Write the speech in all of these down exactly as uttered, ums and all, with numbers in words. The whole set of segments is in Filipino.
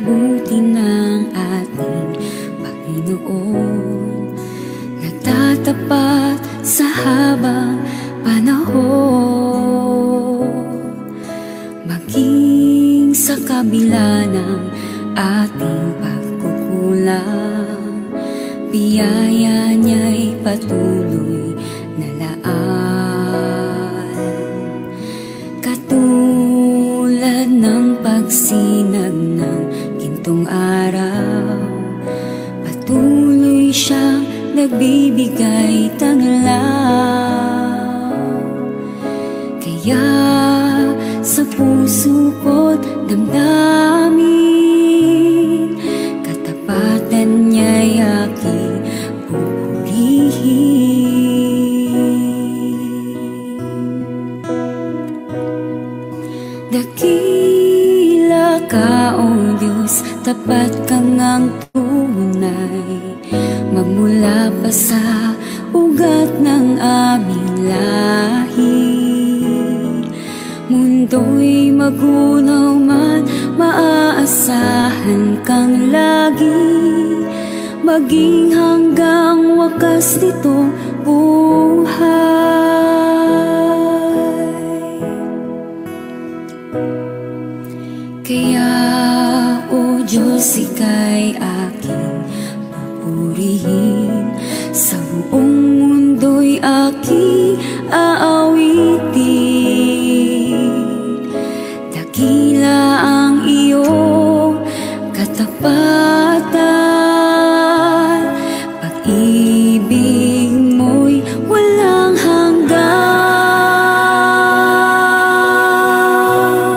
pagkabuti ng ating Panginoon, nagtatapat sa habang panahon. Maging sa kabila ng ating pagkukulang, biyaya niya'y patuloy na laan. Katulad ng pagsinag ng gintong araw, patuloy siyang nagbibigay tanglaw. Kaya sa puso ko't damdamin, katapatan niya'y aking pupurihin. Dakila ka, O Diyos, tapat kang ang tunay, magmula pa sa ugat ng aming lahi. Mundo'y magunaw man, maaasahan kang lagi, maging hanggang wakas nitong buhay. Kaya, O Diyos, ika'y aking pupurihin, sa buong mundo'y aking aawitin. Dakila ang iyong katapatan, pag-ibig mo'y walang hanggan.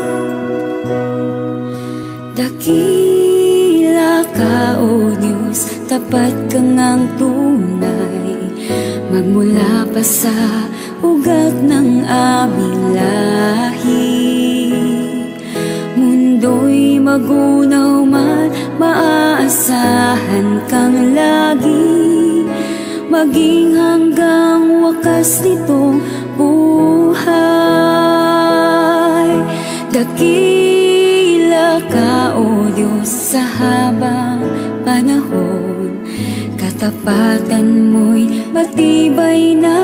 Dakila ka, O Diyos, tapat kang ang tunay, magmula pa sa ugat ng aming lahi. Mundo'y magunaw man, maaasahan kang lagi, maging hanggang wakas nitong buhay. Dakila ka, O Diyos, sa habang panahon, katapatan mo'y matibay na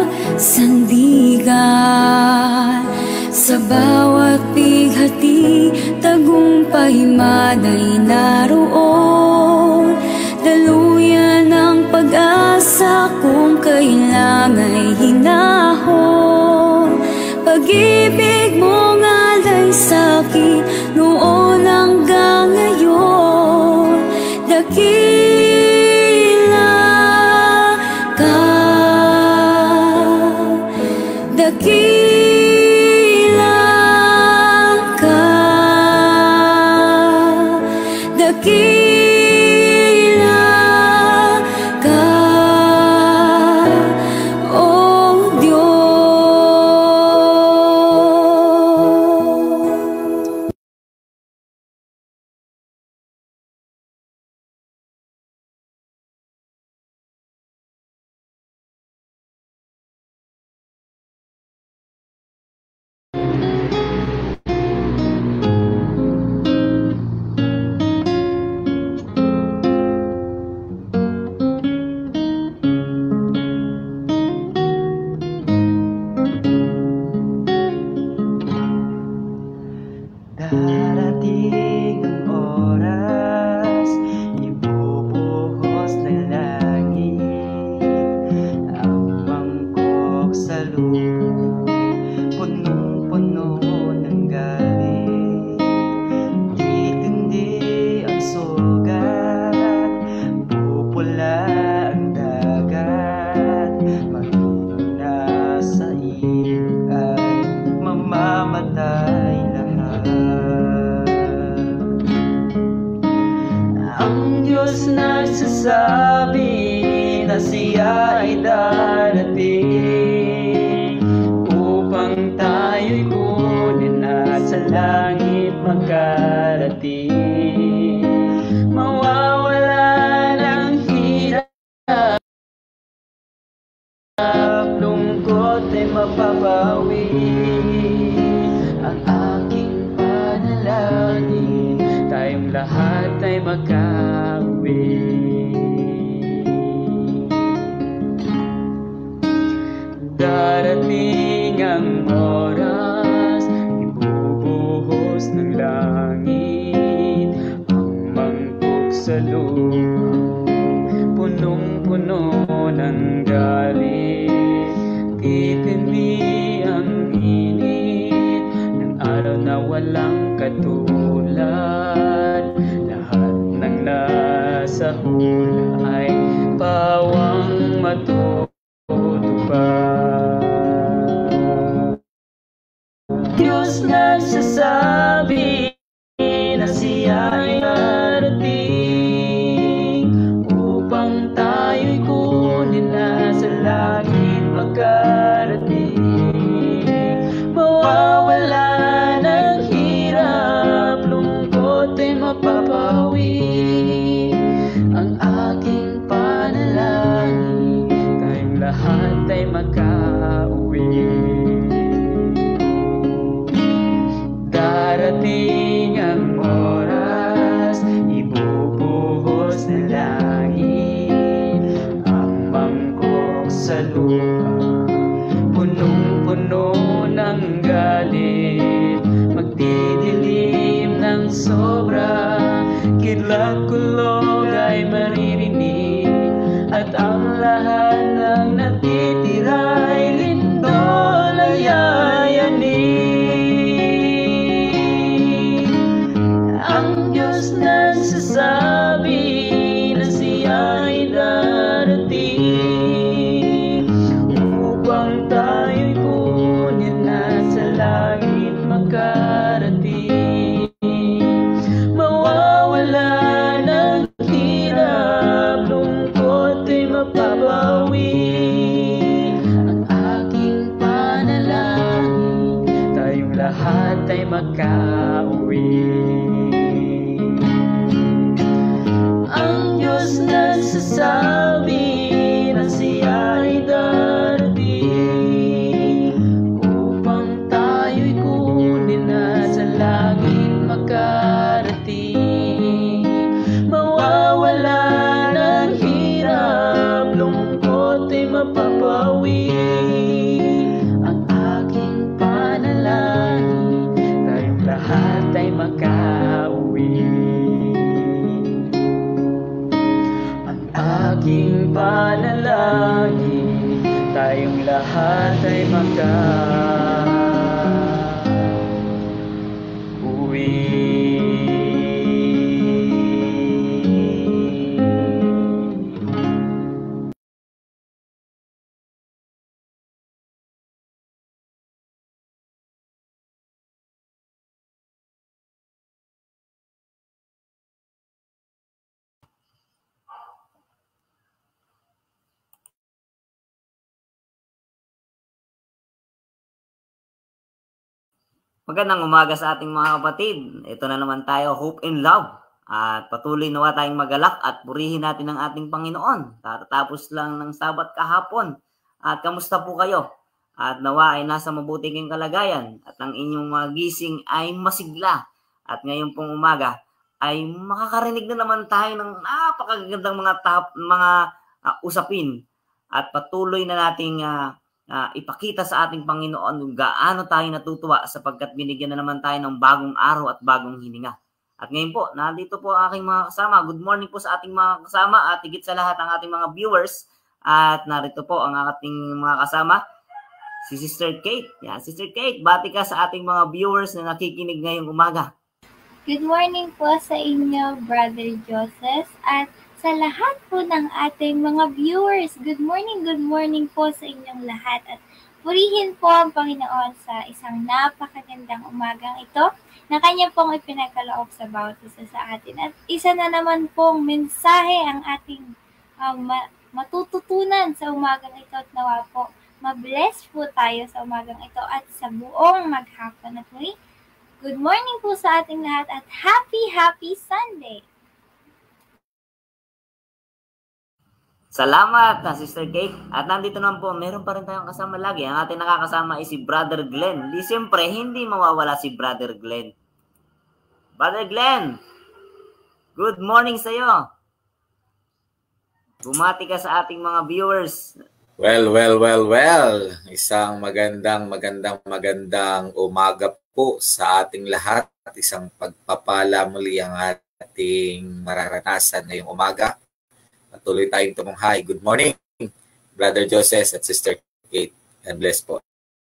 sandigan. Sa bawat bighati, tagumpay man ay naroon, daluyan ng pag-asa kung kailangan hinahon. Pag-ibig mo ngalay sa'kin noon hanggang ngayon, dakila ka, dakila ka, dakila ka, O Diyos. Darating ang oras, ibubuhos ng langit ang mangkok sa lupa, punong-puno ng galit. Titindi ang sugat, pupula ang dagat, maging nasa ilog ay mamamatay lahat. Ang Diyos nagsasabi na siya ay darating upang tayo'y kunin at sa langit magkarating. Mawawala ng hirap, lungkot ay mapapawi. Ang aking panalangin, tayong lahat makauwi. Darating ang oras, ibubuhos ng langit ang mangkok sa lupa, punong-puno ng galit. Titindi ang init ng araw na walang katulad. Lahat ng nasa hula ay pawang matutupad. Diyos nagsasabi na siya ay darating upang tayo'y kunin na sa langit makarating. Mawawala ng hirap, lungkot ay mapapawi. Ang aking panalangin, tayong lahat ay makauwi. Darating ang oras, ibubuhos na langit ang mangkok sa lupa, punong-puno ng galit. Magdidilim ng sobra, kidlat-kulog ay maririnig, at ang lahat ng natitira'y lindol ay yayanig. Ang Diyos nagsasabi na siya ay darating upang tayo'y kunin na sa langit makarating. Mawawala ng hirap, lungkot ay mapapawi. Ang aking panalangin, tayong lahat ay makauwi. Ang Diyos nagsasabi na siya ay darating upang tayo'y kunin na sa langit makarating. Mawawala ng hirap, lungkot ay mapapawi. Ang aking panalangin, tayong lahat ay makauwi. Aking panalangin, tayong lahat ay makauwi. Magandang umaga sa ating mga kapatid. Ito na naman tayo, Hope and Love. At patuloy nawa tayong magalak at purihin natin ang ating Panginoon. Tatapos lang ng Sabat kahapon. At kamusta po kayo? At nawa ay nasa mabuti kayong kalagayan. At ang inyong mga gising ay masigla. At ngayon pong umaga ay makakarinig na naman tayo ng napakagandang mga, tap, mga uh, usapin. At patuloy na nating uh, Uh, ipakita sa ating Panginoon kung gaano tayo natutuwa sapagkat binigyan na naman tayo ng bagong araw at bagong hininga. At ngayon po, nandito po ang aking mga kasama. Good morning po sa ating mga kasama at higit sa lahat ang ating mga viewers. At narito po ang ating mga kasama, si Sister Kate. Yan, Sister Kate, bati ka sa ating mga viewers na nakikinig ngayong umaga. Good morning po sa inyo, Brother Joches, at sa lahat po ng ating mga viewers. Good morning, good morning po sa inyong lahat. At purihin po ang Panginoon sa isang napakagandang umagang ito na kanya pong ipinagkaloob sa bawat isa sa atin. At isa na naman pong mensahe ang ating um, matututunan sa umagang ito. At nawa po, mabless po tayo sa umagang ito at sa buong maghapon. At muli, good morning po sa ating lahat at happy, happy Sunday! Salamat na Sister Kate. At nandito naman po, meron pa rin tayong kasama lagi. Ang ating nakakasama ay si Brother Glenn. Di siyempre, hindi mawawala si Brother Glenn. Brother Glenn! Good morning sa iyo. Bumati ka sa ating mga viewers. Well, well, well, well. Isang magandang, magandang, magandang umaga po sa ating lahat. Isang pagpapala muli ang ating mararanasan ngayong umaga. Patuloy tayong tumunghay. Good morning, Brother Joches at Sister Kate. God bless po.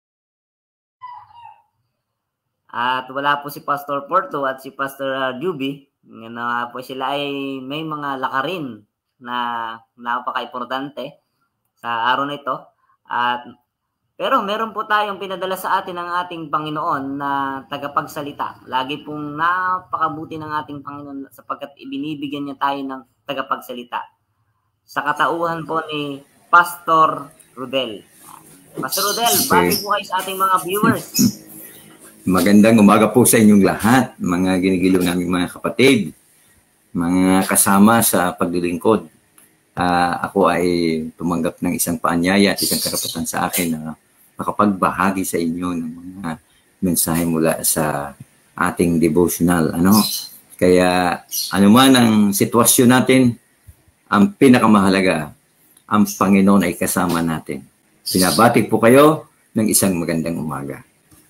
At wala po si Pastor Fortu at si Pastor uh, Juby. Na po sila ay may mga lakarin na napaka-importante sa araw na ito. At pero meron po tayong pinadala sa atin ng ating Panginoon na tagapagsalita. Lagi pong napakabuti ng ating Panginoon sapagkat ibinibigyan niya tayo ng tagapagsalita. Sa katauhan po ni Pastor Rodel. Pastor Rodel, bakit po kayo sa ating mga viewers? Magandang umaga po sa inyong lahat, mga ginigiliw naming mga kapatid, mga kasama sa paglilingkod. Uh, ako ay tumanggap ng isang paanyaya at isang karapatan sa akin na makapagbahagi sa inyo ng mga mensahe mula sa ating devotional. Ano? Kaya anuman ang sitwasyon natin, ang pinakamahalaga, ang Panginoon ay kasama natin. Pinabati po kayo ng isang magandang umaga.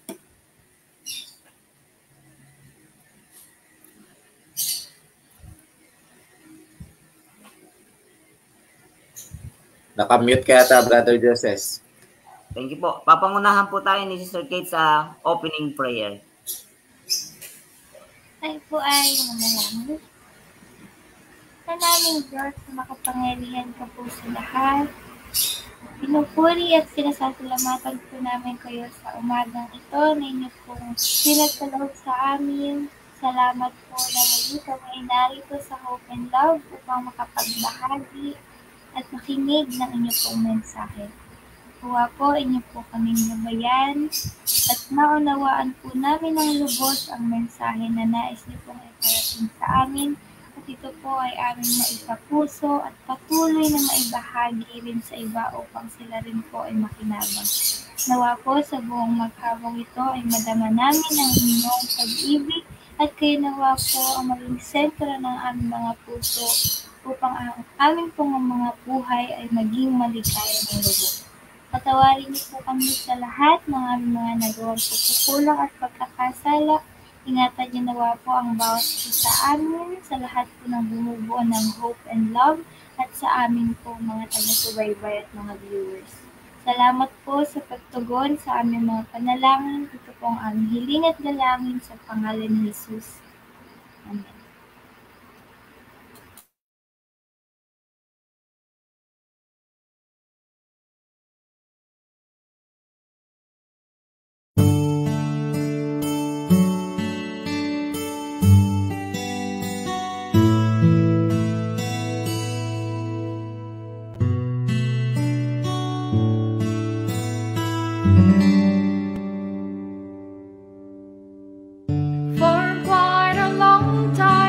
Nakamute ka yata, Brother Joches. Thank you po. Papangunahan po tayo ni Sister Kate sa opening prayer. Tayo po ay manalangin. Sa naming Diyos na makapangyarihan ka po sa lahat, pinupuri at sinasasalamatan po namin kayo sa umagang ito na inyo pong sinagkaloob sa amin. Salamat po na muli kami narito sa Hope and Love upang makapagbahagi at makinig ng inyo pong mensahe. Kuha po inyo po kaming gabayan at maunawaan po namin ng lubos ang mensahe na nais niyo pong iparating sa amin at ito po ay aming maipapuso at patuloy na maibahagi rin sa iba upang sila rin po ay makinabang. Nawa po sa buong maghabang ito ay madama namin ang inyong pag-ibig at kayo nawa po ang maging sentro ng aming mga puso upang ang aming pong mga buhay ay maging maligaya ng lubos. Patawarin niyo po kami sa lahat ng aming mga nagawang pagkukulang at pagkakasala. Ingatan niyo nawa po ang bawat isa sa amin, sa lahat po ng bumubuo ng hope and love, at sa amin po mga taga-subaybay at mga viewers. Salamat po sa pagtugon sa aming mga panalangin. Ito po ang aming hiling at dalangin sa pangalan ni Jesus. Amen. For quite a long time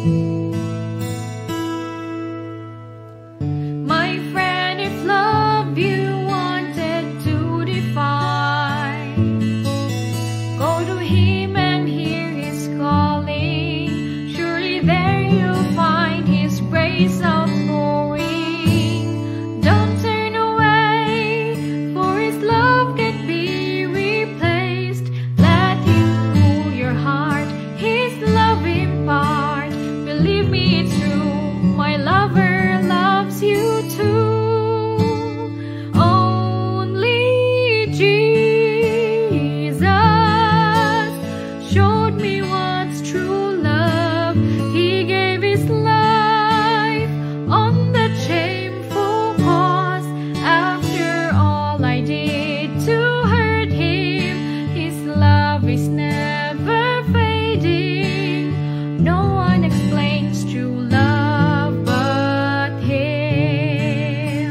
My friend, if love you wanted to define, go to him and hear his calling. Surely there you'll find his praise outpouring. Don't turn away, for his love can't be replaced. Let him cool your heart, his love impart. Believe me, it's true, my lover loves you too. Only Jesus showed me what's true love. He gave his life on that shameful cross. After all I did to hurt him, his love is never fading. No one explains true love but him.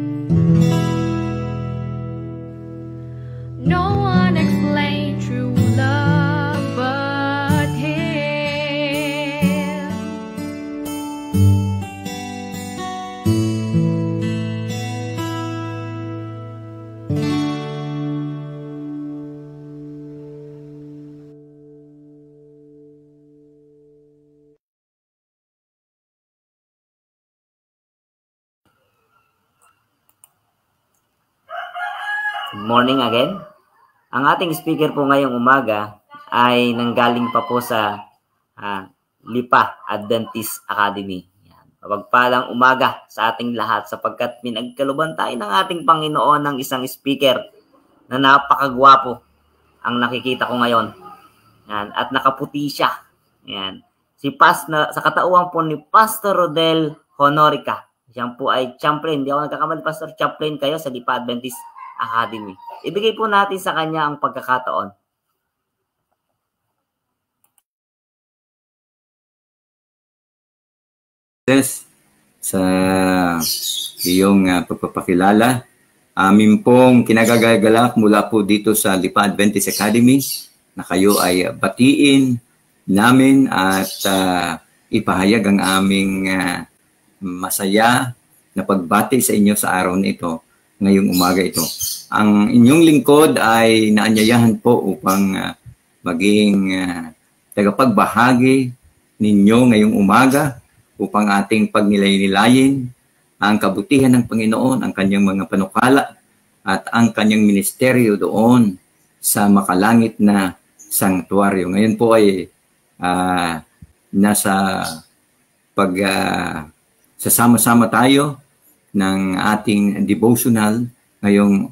No one explains true love but him. Good morning again. Ang ating speaker po ngayong umaga ay nanggaling pa po sa ah, Lipa Adventist Academy. Yan. Mapagpalang umaga sa ating lahat sapagkat pinagkaluban tayo ng ating Panginoon ng isang speaker na napakagwapo ang nakikita ko ngayon. Yan. At nakaputi siya. Yan. Si Pas na, sa katauhan po ni Pastor Rodel Honorica. Yan po ay chaplain. Hindi ako nagkakamali, Pastor, chaplain kayo sa Lipa Adventist Academy. Ibigay po natin sa kanya ang pagkakataon. Yes, sa iyong uh, pagpapakilala. Amin pong kinagagalak mula po dito sa Lipa Adventist Academy na kayo ay batiin namin at uh, ipahayag ang aming uh, masaya na pagbati sa inyo sa araw na ito, ngayong umaga ito. Ang inyong lingkod ay naanyayahan po upang uh, maging uh, tagapagbahagi ninyo ngayong umaga upang ating pagnilay-nilayin ang kabutihan ng Panginoon, ang kanyang mga panukala at ang kanyang ministeryo doon sa makalangit na sanktuaryo. Ngayon po ay uh, nasa pag uh, sasama-sama tayo ng ating devotional ngayong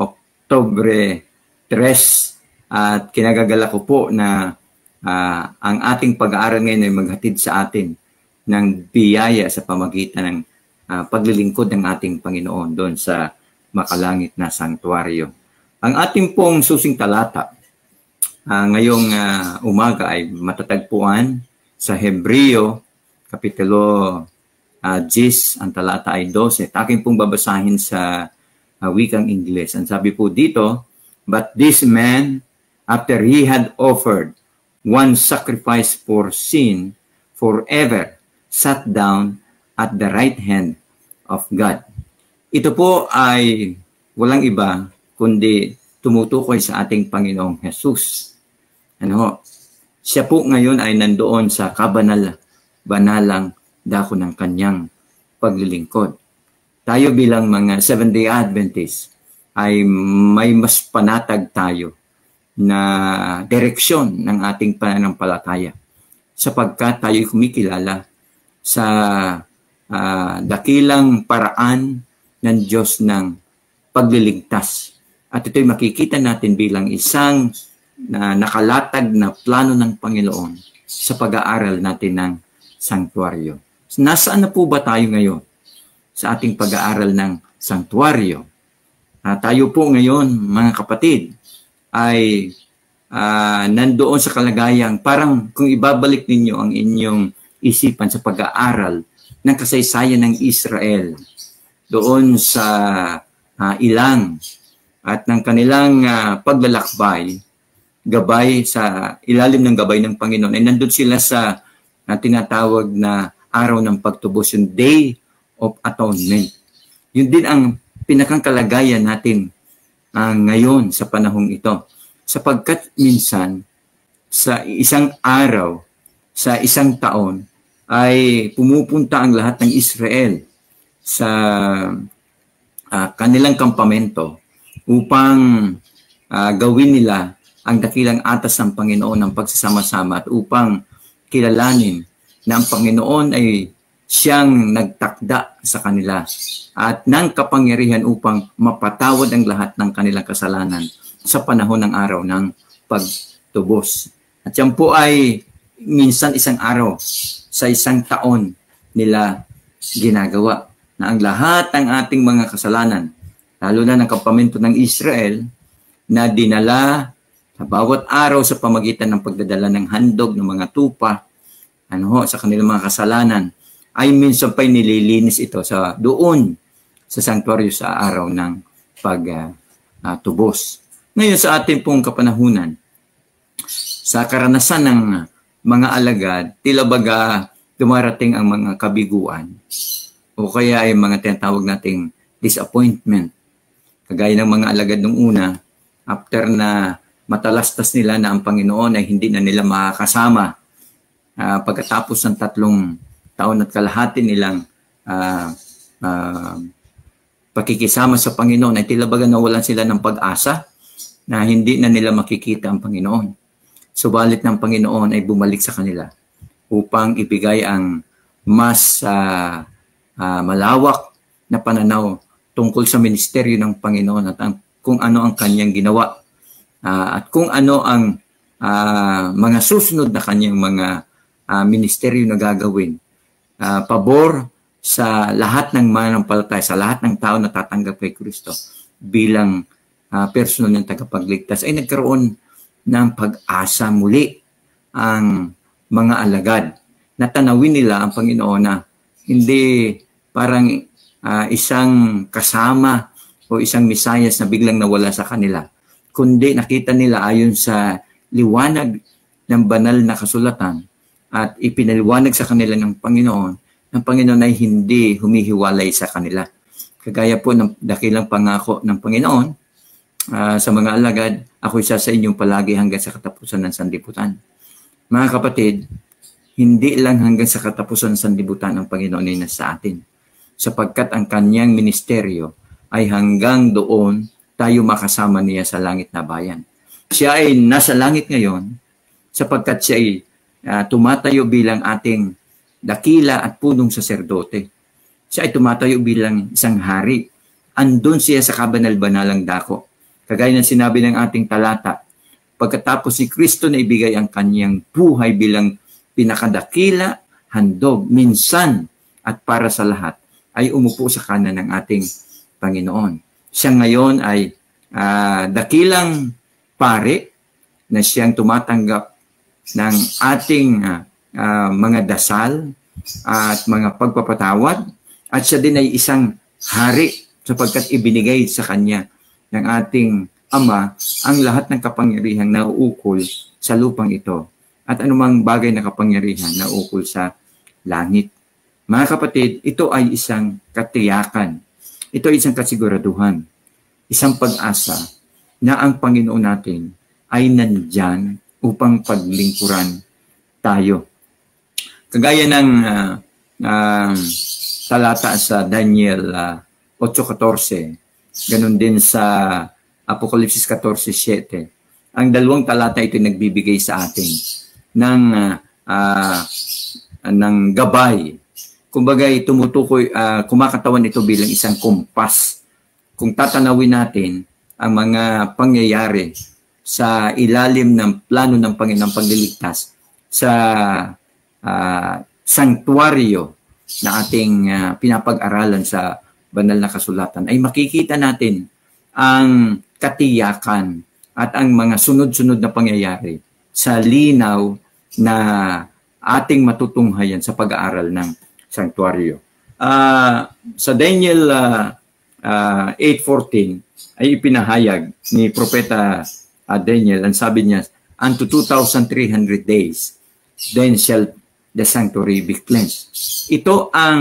Oktubre tres at kinagagala ko po na uh, ang ating pag-aaral ngayon ay maghatid sa atin ng biyaya sa pamagitan ng uh, paglilingkod ng ating Panginoon doon sa makalangit na sanktuaryo. Ang ating pong susing talata uh, ngayong uh, umaga ay matatagpuan sa Hebreo Kapitulo Uh, Jis, ang talata ay twelve. Aking pong babasahin sa uh, wikang Ingles. Ang sabi po dito, but this man, after he had offered one sacrifice for sin forever, sat down at the right hand of God. Ito po ay walang iba kundi tumutukoy sa ating Panginoong Jesus. Ano? Siya po ngayon ay nandoon sa kabanal, banalang dako ng kanyang paglilingkod. Tayo bilang mga Seventh-day Adventists ay may mas panatag tayo na direksyon ng ating pananampalataya sapagkat tayo kumikilala sa uh, dakilang paraan ng Diyos ng pagliligtas. At ito'y makikita natin bilang isang na nakalatag na plano ng Panginoon sa pag-aaral natin ng sanktuaryo. Nasaan na po ba tayo ngayon sa ating pag-aaral ng sanktuaryo? Uh, tayo po ngayon, mga kapatid, ay uh, nandoon sa kalagayang parang kung ibabalik ninyo ang inyong isipan sa pag-aaral ng kasaysayan ng Israel doon sa uh, ilang at ng kanilang uh, paglalakbay, gabay sa ilalim ng gabay ng Panginoon, ay nandun sila sa na tinatawag na araw ng pagtubos, yung Day of Atonement. Yun din ang pinakang kalagayan natin uh, ngayon sa panahong ito. Sapagkat minsan, sa isang araw, sa isang taon, ay pumupunta ang lahat ng Israel sa uh, kanilang kampamento upang uh, gawin nila ang dakilang atas ng Panginoon ng pagsasama-sama at upang kilalanin na ang Panginoon ay siyang nagtakda sa kanila at ng kapangyarihan upang mapatawad ang lahat ng kanilang kasalanan sa panahon ng araw ng pagtubos. At yan po ay minsan isang araw sa isang taon nila ginagawa na ang lahat ng ating mga kasalanan, lalo na ng kampamento ng Israel, na dinala sa bawat araw sa pamagitan ng pagdadala ng handog, ng mga tupa, ano ho, sa kanilang mga kasalanan, ay minsan pa'y nililinis ito sa doon sa sanktuaryo sa araw ng pagtubos. Uh, uh, Ngayon sa ating pong kapanahunan, sa karanasan ng mga alagad, tila baga dumarating ang mga kabiguan o kaya ay mga tinatawag nating disappointment. Kagaya ng mga alagad nung una, after na matalastas nila na ang Panginoon ay hindi na nila makakasama. Uh, pagkatapos ng tatlong taon at kalahati nilang uh, uh, pakikisama sa Panginoon, ay tila baga nawalan sila ng pag-asa na hindi na nila makikita ang Panginoon. Subalit ng Panginoon ay bumalik sa kanila upang ibigay ang mas uh, uh, malawak na pananaw tungkol sa ministeryo ng Panginoon at ang, kung ano ang kanyang ginawa. Uh, at kung ano ang uh, mga susunod na kanyang mga uh, ministeryo na gagawin. Uh, pabor sa lahat ng mananampalataya, sa lahat ng tao na tatanggap kay Kristo bilang uh, personal ng tagapagligtas, ay nagkaroon ng pag-asa muli ang mga alagad. Natanawin nila ang Panginoon na hindi parang uh, isang kasama o isang misayas na biglang nawala sa kanila, kundi nakita nila ayon sa liwanag ng banal na kasulatan at ipinaliwanag sa kanila ng Panginoon, ng Panginoon ay hindi humihiwalay sa kanila. Kagaya po ng dakilang pangako ng Panginoon uh, sa mga alagad, ako isa sa inyong palagi hanggang sa katapusan ng sanlibutan. Mga kapatid, hindi lang hanggang sa katapusan ng sanlibutan ang Panginoon ay nasa atin, sapagkat ang kanyang ministeryo ay hanggang doon tayo makasama niya sa langit na bayan. Siya ay nasa langit ngayon sapagkat siya ay uh, tumatayo bilang ating dakila at punong saserdote. Siya ay tumatayo bilang isang hari. Andun siya sa kabanal-banalang dako. Kagaya ng sinabi ng ating talata, pagkatapos si Kristo na ibigay ang kanyang buhay bilang pinakadakila, handog, minsan at para sa lahat, ay umupo sa kanan ng ating Panginoon. Siya ngayon ay uh, dakilang pare na siyang tumatanggap ng ating uh, uh, mga dasal at mga pagpapatawad, at siya din ay isang hari sapagkat ibinigay sa kanya ng ating Ama ang lahat ng kapangyarihang nauukol sa lupang ito at anumang bagay na kapangyarihan nauukol sa langit. Mga kapatid, ito ay isang katiyakan. Ito ay isang kasiguraduhan, isang pag-asa na ang Panginoon natin ay nandyan upang paglingkuran tayo. Kagaya ng uh, uh, talata sa Daniel uh, eight fourteen, ganun din sa Apokalipsis fourteen seven. Ang dalawang talata ito nagbibigay sa atin ng uh, uh, ng gabay. Kumbaga, tumutukoy, uh, kumakatawan ito bilang isang kumpas. Kung tatanawin natin ang mga pangyayari sa ilalim ng plano ng Panginoong pagliligtas sa uh, sanktuaryo na ating uh, pinapag-aralan sa banal na kasulatan, ay makikita natin ang katiyakan at ang mga sunod-sunod na pangyayari sa linaw na ating matutunghayan sa pag-aaral ng sanktuaryo. Uh, sa Daniel uh, uh, eight fourteen ay ipinahayag ni Propeta uh, Daniel, ang sabi niya, unto two thousand three hundred days, then shall the sanctuary be cleansed. Ito ang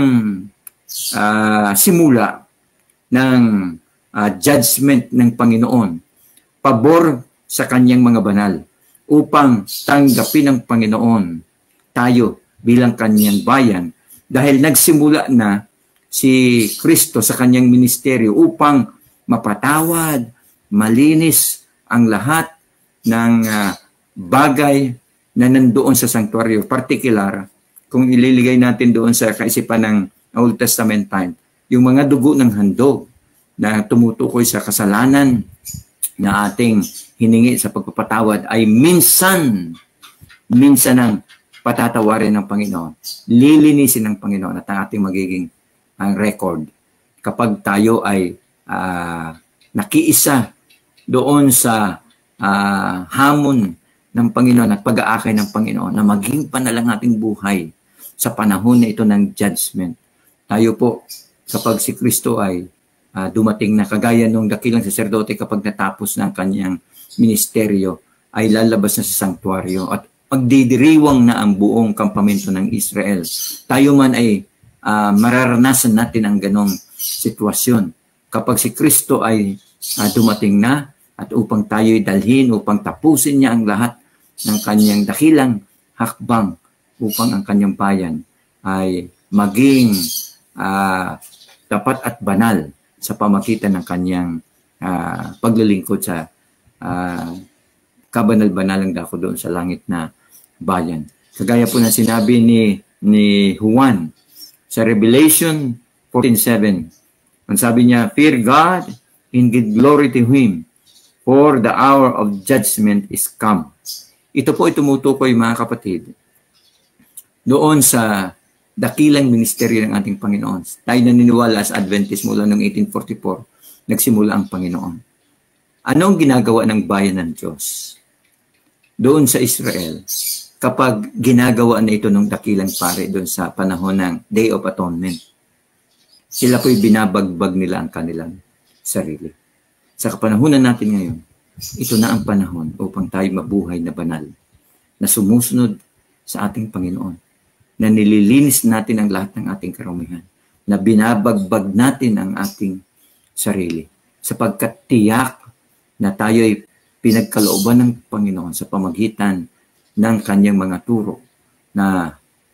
uh, simula ng uh, judgment ng Panginoon, pabor sa kanyang mga banal, upang tanggapin ng Panginoon tayo bilang kanyang bayan, dahil nagsimula na si Kristo sa kanyang ministeryo upang mapatawad, malinis ang lahat ng uh, bagay na nandoon sa sanctuaryo. Particular, kung ililigay natin doon sa kaisipan ng Old Testament time, yung mga dugo ng handog na tumutukoy sa kasalanan na ating hiningi sa pagpapatawad ay minsan, minsan ang patatawarin ng Panginoon, lilinisin ng Panginoon at ang ating magiging ang record kapag tayo ay uh, nakiisa doon sa uh, hamon ng Panginoon at pag-aakay ng Panginoon na maging panalang ating buhay sa panahon na ito ng judgment. Tayo po, kapag si Kristo ay uh, dumating na kagaya nung dakilang saserdote kapag natapos ng kanyang ministeryo, ay lalabas na sa sanktuaryo at magdidiriwang na ang buong kampamento ng Israel. Tayo man ay uh, mararanasan natin ang ganong sitwasyon. Kapag si Kristo ay uh, dumating na at upang tayo'y dalhin, upang tapusin niya ang lahat ng kanyang dakilang hakbang upang ang kanyang bayan ay maging uh, tapat at banal sa pamagitan ng kanyang uh, paglilingkod sa uh, kabanal-banalang dako doon sa langit na bayan. Kagaya po na sinabi ni ni Juan sa Revelation fourteen seven. Ang sabi niya, fear God and give glory to Him, for the hour of judgment is come. Ito po ay tumutukoy, mga kapatid, doon sa dakilang ministeryo ng ating Panginoon. Tayo naniniwala sa Adventist mula noong eighteen forty-four, nagsimula ang Panginoon. Anong ginagawa ng bayan ng Diyos doon sa Israel kapag ginagawa na ito ng dakilang pare doon sa panahon ng Day of Atonement? Sila po'y binabagbag nila ang kanilang sarili. Sa kapanahunan natin ngayon, ito na ang panahon upang tayo mabuhay na banal, na sumusunod sa ating Panginoon, na nililinis natin ang lahat ng ating karumihan, na binabagbag natin ang ating sarili, sapagkat tiyak na tayo ay pinagkalooban ng Panginoon sa pamagitan ng kanyang mga turo, na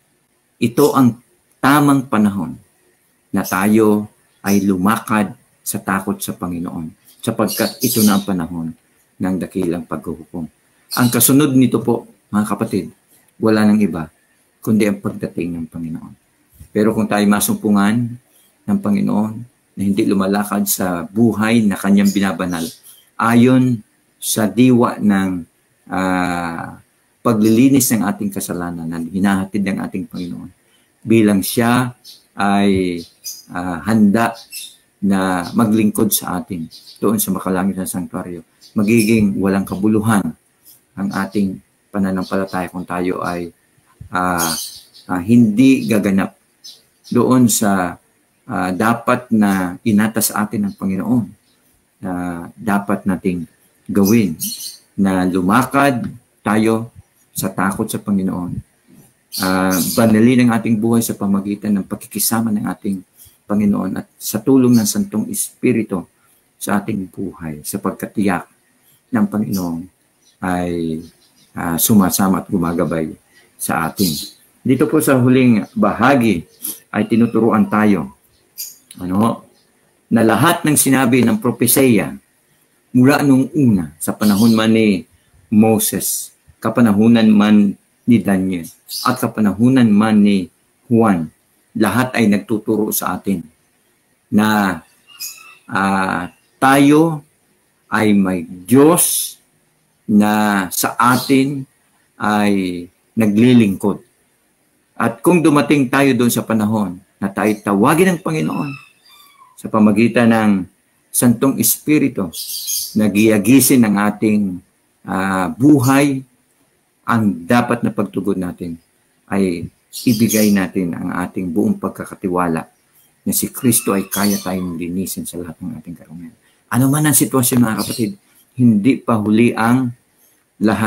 ito ang tamang panahon na tayo ay lumakad sa takot sa Panginoon, sapagkat ito na ang panahon ng dakilang paghuhukom. Ang kasunod nito po, mga kapatid, wala nang iba kundi ang pagdating ng Panginoon. Pero kung tayo masumpungan ng Panginoon na hindi lumalakad sa buhay na kanyang binabanal, ayon sa diwa ng uh, paglilinis ng ating kasalanan na hinahatid ng ating Panginoon, bilang siya ay uh, handa na maglingkod sa atin doon sa makalangit na sanktuaryo, magiging walang kabuluhan ang ating pananampalataya kung tayo ay uh, uh, hindi gaganap doon sa uh, dapat na inatas sa atin ng Panginoon, na uh, dapat nating gawin, na lumakad tayo sa takot sa Panginoon, uh, banalin ang ating buhay sa pamagitan ng pagkikisama ng ating Panginoon at sa tulong ng Santong Espiritu sa ating buhay, sapagkat tiyak ng Panginoon ay uh, sumasama at gumagabay sa atin. Dito po sa huling bahagi ay tinuturuan tayo ano, na lahat ng sinabi ng propesya mula nung una, sa panahon man ni Moses, kapanahunan man ni Daniel, at kapanahunan man ni Juan, lahat ay nagtuturo sa atin na uh, tayo ay may Diyos na sa atin ay naglilingkod. At kung dumating tayo doon sa panahon na tayo tawagin ng Panginoon sa pamagitan ng Santong Espiritu na giyagisin ng ating uh, buhay, ang dapat na pagtugon natin ay ibigay natin ang ating buong pagkakatiwala na si Kristo ay kaya tayong linisin sa lahat ng ating karumihan. Ano man ang sitwasyon, mga kapatid, hindi pa huli ang lahat.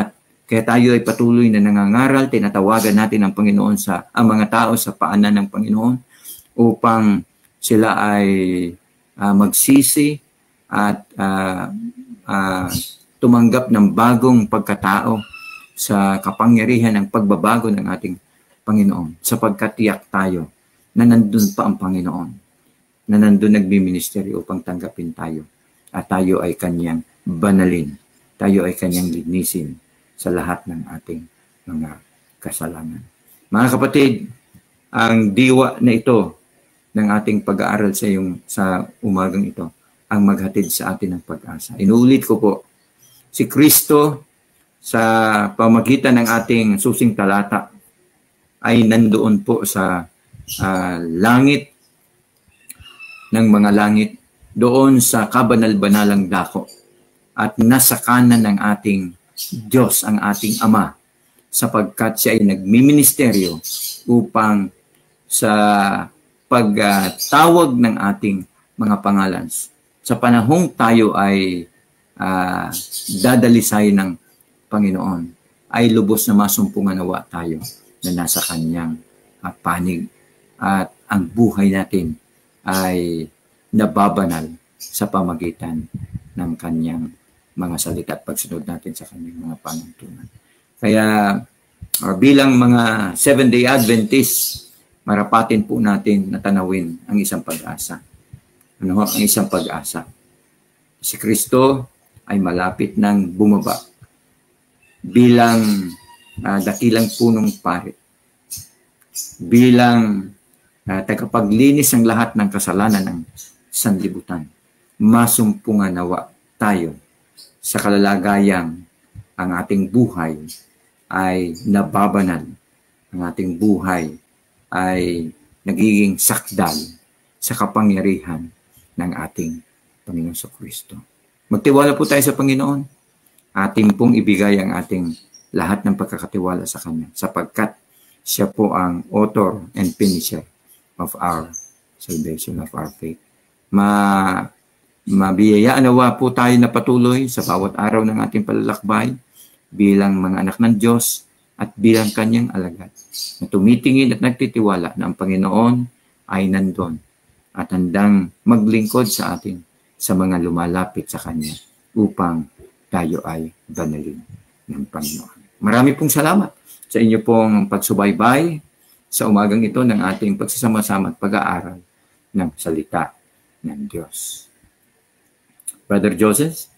Kaya tayo ay patuloy na nangangaral, tinatawagan natin ang Panginoon sa ang mga tao sa paanan ng Panginoon upang sila ay uh, magsisi at uh, uh, tumanggap ng bagong pagkatao sa kapangyarihan ng pagbabago ng ating Panginoon, sapagkat tiyak tayo na nandun pa ang Panginoon, na nandun nagbiministeryo upang tanggapin tayo at tayo ay kanyang banalin, tayo ay kanyang linisin sa lahat ng ating mga kasalanan. Mga kapatid, ang diwa na ito ng ating pag-aaral sa yung sa umagang ito ang maghatid sa atin ng pag-asa. Inuulit ko po, si Kristo sa pamagitan ng ating susing talata ay nandoon po sa uh, langit ng mga langit, doon sa kabanal-banalang dako at nasa kanan ng ating Diyos, ang ating Ama, sapagkat siya ay nagmiministeryo upang sa pagtawag uh, ng ating mga pangalan. Sa panahong tayo ay uh, dadalisay ng Panginoon, ay lubos na masumpungan nawa tayo na nasa kanyang uh, panig at ang buhay natin ay nababanal sa pamagitan ng kanyang mga salita at pagsunod natin sa kanyang mga panuntunan. Kaya uh, bilang mga Seventh-day Adventists, marapatin po natin na tanawin ang isang pag-asa. Ano ho? Ang isang pag-asa. Si Kristo ay malapit ng bumaba bilang uh, dakilang punong pari, bilang uh, tagapaglinis ng lahat ng kasalanan ng sanlibutan. Masumpungan nawa tayo sa kalalagayang ang ating buhay ay nababanal, ang ating buhay ay nagiging sakdal sa kapangyarihan ng ating Panginoon sa Kristo. Magtiwala po tayo sa Panginoon. Ating pong ibigay ang ating lahat ng pagkakatiwala sa Kanya, sapagkat siya po ang author and finisher of our salvation, of our faith. Ma Mabiyayaan nawa po tayo na patuloy sa bawat araw ng ating palalakbay bilang mga anak ng Diyos at bilang kanyang alagad, na tumitingin at nagtitiwala na ang Panginoon ay nandun at handang maglingkod sa atin sa mga lumalapit sa Kanya upang tayo ay banalin ng Panginoon. Marami pong salamat sa inyo pong pagsubaybay sa umagang ito ng ating pagsasama-sama at pag-aaral ng salita ng Diyos. Brother Joches?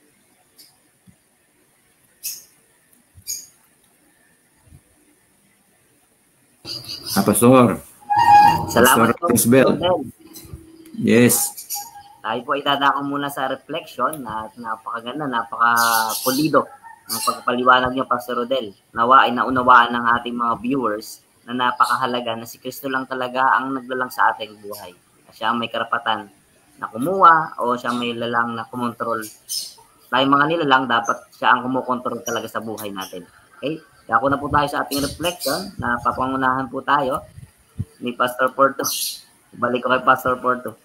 Ah, Pastor. Salamat po. Roosevelt. Yes. Tayo po ay dadako muna sa reflection na napakaganda, napaka-pulido ng pagpaliwanag niyo, Pastor Rodel. Nawa ay naunawaan ng ating mga viewers na napakahalaga na si Kristo lang talaga ang naglalang sa ating buhay. Siya ang may karapatan na kumuha o siya may lalang na kumontrol. Tayo mga nilalang, dapat siya ang kumukontrol talaga sa buhay natin. Okay? Dako na po tayo sa ating reflection na papangunahan po tayo ni Pastor Fortu. Balik ko kay Pastor Fortu.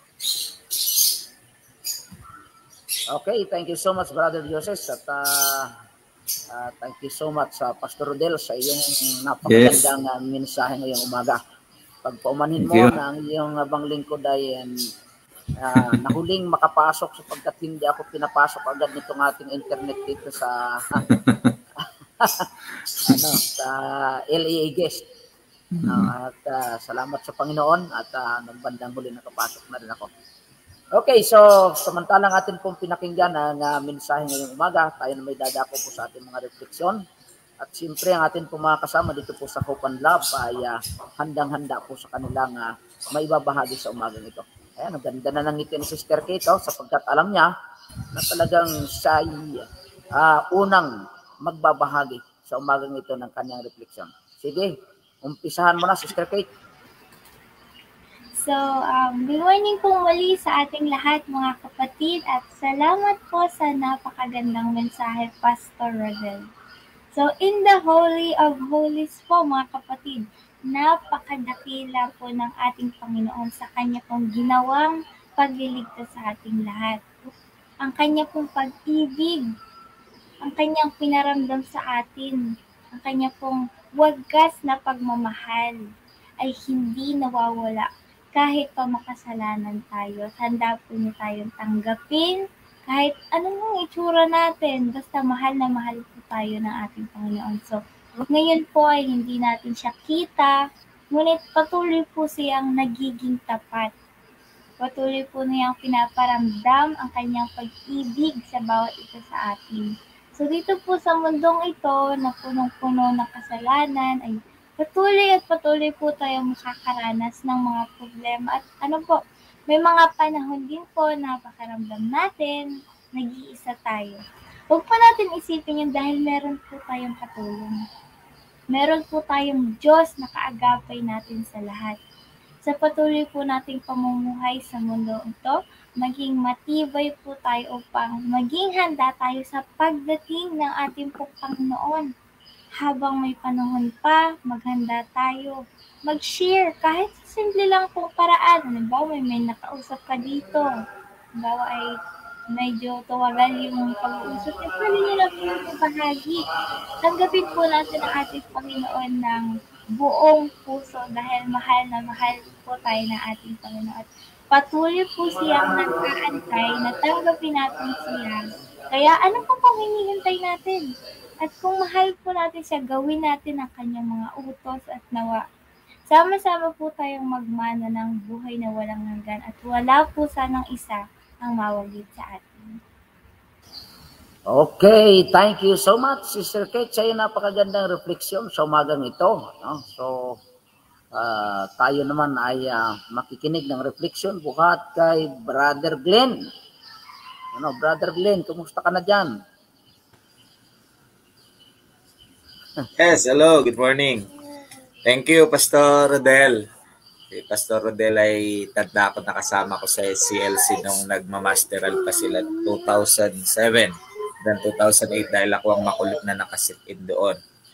Okay, thank you so much, Brother Joches, at uh, uh, thank you so much sa uh, Pastor Rodel sa iyong napakagandang yes. uh, mensahe ngayong umaga. Pagpaumanhin mo na ang iyong abang lingkod ay uh, nahuling makapasok sapagkat hindi ako pinapasok agad nitong ating internet dito sa ano, sa L A A guest. Uh, at uh, salamat sa Panginoon at uh, ng bandang huli nakapasok na rin ako. Okay, so samantalang atin pong pinakinggan ang uh, mensahe ngayong umaga, tayo na may dadako po sa ating mga refleksyon. At siyempre ang atin pong mga kasama dito po sa Hope and Love ay uh, handang-handa po sa kanilang uh, maibabahagi sa umagang ito. Ayan, ang ganda na ng ngiti ni Sister Kate, oh, sapagkat alam niya na talagang siya ay uh, unang magbabahagi sa umagang ito ng kanyang refleksyon. Sige, umpisahan mo na, Sister Kate. So, um, good morning po muli sa ating lahat mga kapatid at salamat po sa napakagandang mensahe, Pastor Rodel. So, in the Holy of Holies po mga kapatid, napakadakila po ng ating Panginoon sa Kanya pong ginawang pagliligtas sa ating lahat. Ang Kanya pong pag-ibig ang kanyang pinaramdam sa atin, ang kanya pong wagas na pagmamahal ay hindi nawawala kahit pa makasalanan tayo. Handa po niya tayong tanggapin kahit anong itsura natin, basta mahal na mahal po tayo ng ating Panginoon. So, ngayon po ay hindi natin siya kita, ngunit patuloy po siyang nagiging tapat. Patuloy po niyang pinaparamdam ang kanyang pag-ibig sa bawat isa sa atin. So dito po sa mundong ito na punong-puno ng kasalanan ay patuloy at patuloy po tayong makakaranas ng mga problema. At ano po, may mga panahon din po na pakaramdam natin, nag-iisa tayo. Huwag po natin isipin yun dahil meron po tayong katulong. Meron po tayong Diyos na kaagapay natin sa lahat. Sa patuloy po nating pamumuhay sa mundo ito, maging matibay po tayo upang maging handa tayo sa pagdating ng ating pong Panginoon. Habang may panahon pa, maghanda tayo. Mag-share kahit simple lang pong paraan. Halimbawa, may, may nakausap ka dito. Halimbawa ay medyo tawagan yung pag-uusap. E pwede nyo na po yung bahagi. Tanggapin po natin ang ating Panginoon ng buong puso dahil mahal na mahal po tayo ng ating Panginoon. At patuloy po siyang nag-aantay na tanggapin natin siya. Kaya ano po pang hinihintay natin? At kung mahal po natin siya, gawin natin ang kanyang mga utos at nawa. Sama-sama po tayong magmana ng buhay na walang hanggan at wala po sanang isa ang mawagit sa atin. Okay, thank you so much, Sister Kate, sa iyo napakagandang refleksyon sa umagang ito. No? So, uh, tayo naman ay uh, makikinig ng refleksyon buhat kay Brother Glenn. Ano, Brother Glenn, kumusta ka na dyan? Yes, hello, good morning. Thank you, Pastor Rodel. Si Pastor Rodel ay tanda ko nakasama ko sa S C L C nung nagmamasteral pa sila two thousand seven. Then two thousand eight dahil ako ang makulit na nakasit in doon.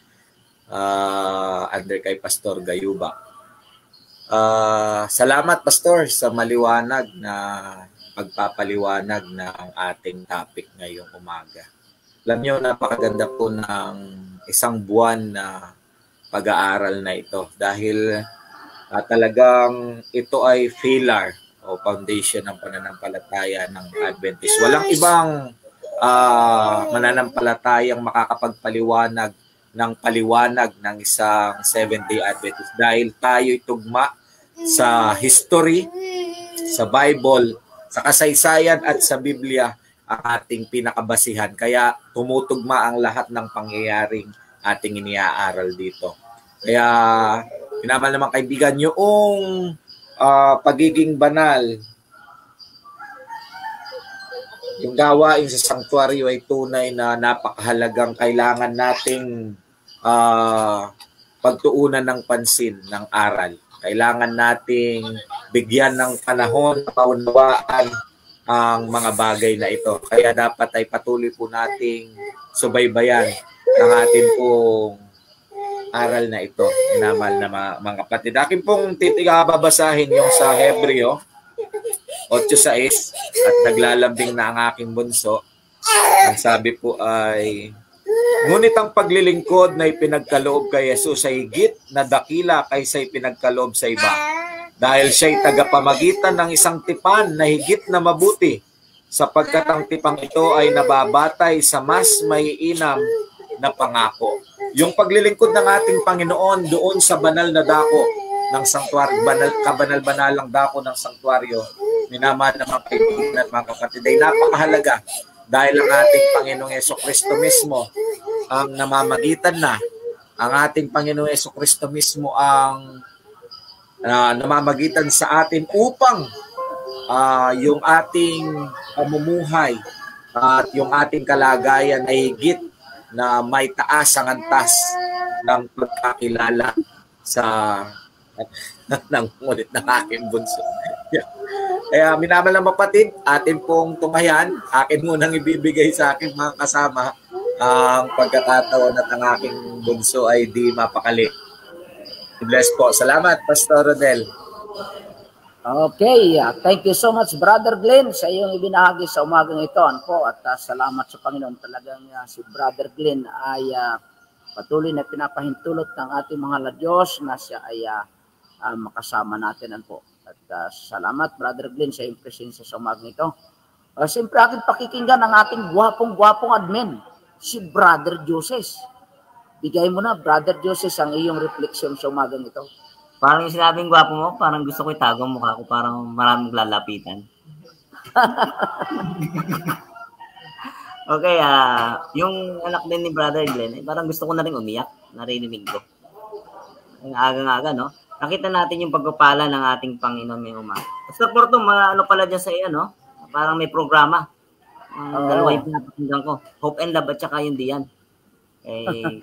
Uh, under kay Pastor Gayuba. Uh, salamat, Pastor, sa maliwanag na pagpapaliwanag ng ating topic ngayong umaga. Alam niyo, napakaganda po ng isang buwan na pag-aaral na ito dahil uh, talagang ito ay pillar o foundation ng pananampalataya ng Adventist. Walang ibang uh, mananampalatayang makakapagpaliwanag ng paliwanag ng isang Seventh-day Adventist dahil tayo'y tugma sa history, sa Bible, sa kasaysayan at sa Biblia ang ating pinakabasihan. Kaya tumutugma ang lahat ng pangyayaring ating iniaaral dito. Kaya pinamal naman kaibigan yung uh, pagiging banal, yung gawain sa sanctuaryo ay tunay na napakahalagang kailangan nating uh, pagtuunan ng pansin ng aral. Kailangan nating bigyan ng panahon, paunawaan ang mga bagay na ito. Kaya dapat ay patuloy po nating subaybayan ang ating pong aral na ito. Inamal na mga, mga kapatid. Akin pong titiga babasahin yung sa Hebreo eight six at naglalambing na ang aking bunso. Ang sabi po ay, ngunit ang paglilingkod na ipinagkaloob kay Jesus ay higit na dakila kaysa ipinagkaloob sa iba. Dahil siya'y tagapamagitan ng isang tipan na higit na mabuti, sapagkat ang tipang ito ay nababatay sa mas maiinam na pangako. Yung paglilingkod ng ating Panginoon doon sa banal na dako ng sanctuaryo, banal, kabanal-banalang dako ng sanctuaryo, minamahal ng mga kaibigan at mga kapatid, ay napakahalaga dahil ang ating Panginoong Jesucristo mismo ang namamagitan na, ang ating Panginoong Jesucristo mismo ang Uh, namamagitan sa atin upang uh, yung ating pamumuhay uh, at yung ating kalagayan ay higit na may taas ang antas ng pagkakilala sa ng ngunit ng aking bunso. Kaya minamahal na mapatid, atin pong tumayan, akin munang ibibigay sa aking mga kasama ang pagkakataon at ang aking bunso ay di mapakali. Bless po. Salamat, Pastor Rodel. Okay, uh, thank you so much Brother Glenn sa iyong ibinahagi sa umagang ito. Ano po, at uh, salamat sa Panginoon. Talagang uh, si Brother Glenn ay uh, patuloy na pinapahintulot ng ating mga Diyos na siya ay uh, uh, makasama natin. Ano po. At uh, salamat Brother Glenn sa iyong presensya sa umagang ito. Uh, Siyempre akin pakikinggan ang ating gwapong-gwapong admin, si Brother Joches. Bigay mo na Brother Joches ang iyong reflection sa umagang ito. Parang yung sinabing gwapo mo, parang gusto ko itago ang mukha ko, parang maraming lalapitan. Okay, ah, uh, yung anak din ni Brother Glenn, eh, parang gusto ko na rin umiyak, narinig ko. Ang aga-aga, no? Nakita natin yung pagpapala ng ating Panginoon may umaga. Pastor Fortu, mga ano pala dyan sa iyo, no? Parang may programa. Ang um, dalawa yung pinapakinggan ko. Hope and Love at saka yung Diyan. Eh,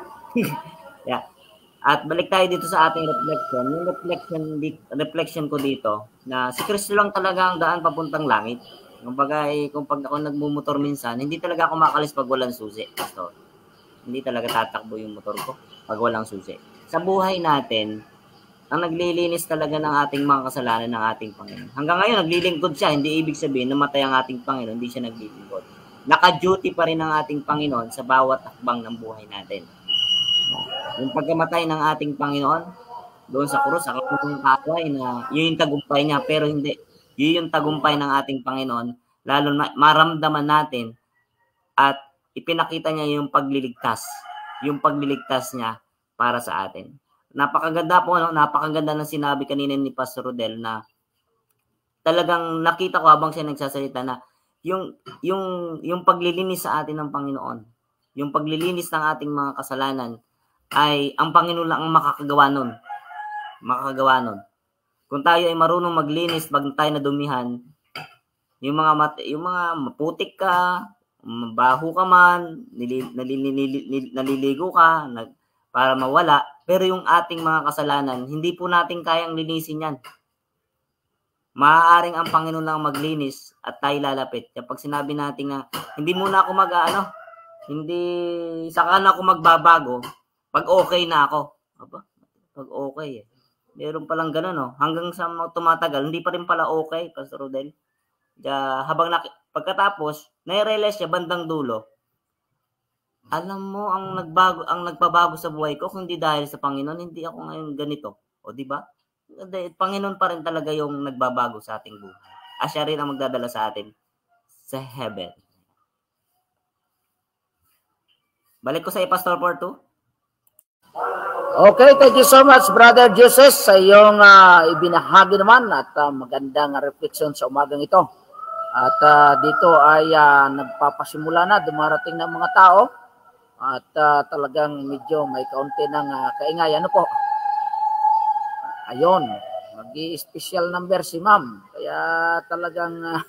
yeah. At balik tayo dito sa ating reflection. Yung reflection, reflection ko dito, na si Kristo lang talaga ang daan papuntang langit. Kung bagay, kung pag ako nagmumotor minsan, hindi talaga ako makalis pag walang susi. Pastor. Hindi talaga tatakbo yung motor ko pag walang susi. Sa buhay natin, ang naglilinis talaga ng ating mga kasalanan ng ating Panginoon. Hanggang ngayon, naglilingkod siya. Hindi ibig sabihin, namatay ang ating Panginoon, hindi siya naglilingkod. Naka-duty pa rin ang ating Panginoon sa bawat hakbang ng buhay natin. Yung pagkamatay ng ating Panginoon, doon sa krus, sa yung katway na yun yung tagumpay niya, pero hindi. Yun yung tagumpay ng ating Panginoon, lalo na maramdaman natin at ipinakita niya yung pagliligtas. Yung pagliligtas niya para sa atin. Napakaganda po, no? Napakaganda ng sinabi kanina ni Pastor Rodel na talagang nakita ko habang siya nagsasalita na yung, yung, yung paglilinis sa atin ng Panginoon, yung paglilinis ng ating mga kasalanan, ay ang Panginoon lang ang makakagawa nun. Makakagawa nun. Kung tayo ay marunong maglinis pag tayo nadumihan, yung mga mat- yung mga maputik ka, mabaho ka man, nili, nili, nili, nili, naliligo ka nag, para mawala, pero yung ating mga kasalanan, hindi po natin kayang linisin yan. Maaaring ang Panginoon lang maglinis at tayo lalapit. Kapag sinabi natin na hindi muna ako mag ano, hindi saka na ako magbabago, pag okay na ako. Aba, pag okay eh. Meron palang gano'n, no? Hanggang sa tumatagal, hindi pa rin pala okay, Pastor Rodel. Kaya, habang nak- pagkatapos, nai-realize siya bandang dulo, alam mo, ang nagbago, ang nagpabago sa buhay ko, kung hindi dahil sa Panginoon, hindi ako ngayon ganito. O, di ba? Panginoon pa rin talaga yung nagbabago sa ating buhay. At siya rin ang magdadala sa atin sa heaven. Balik ko sa Pastor Fortu. Okay, thank you so much Brother Joches sa iyong uh, ibinahagi naman at uh, magandang reflection sa umagang ito. At uh, dito ay uh, nagpapasimula na, dumarating ng mga tao at uh, talagang medyo may kaunti ng uh, kaingay. Ano po? Ayun, mag-i-special number si ma'am. Kaya talagang uh,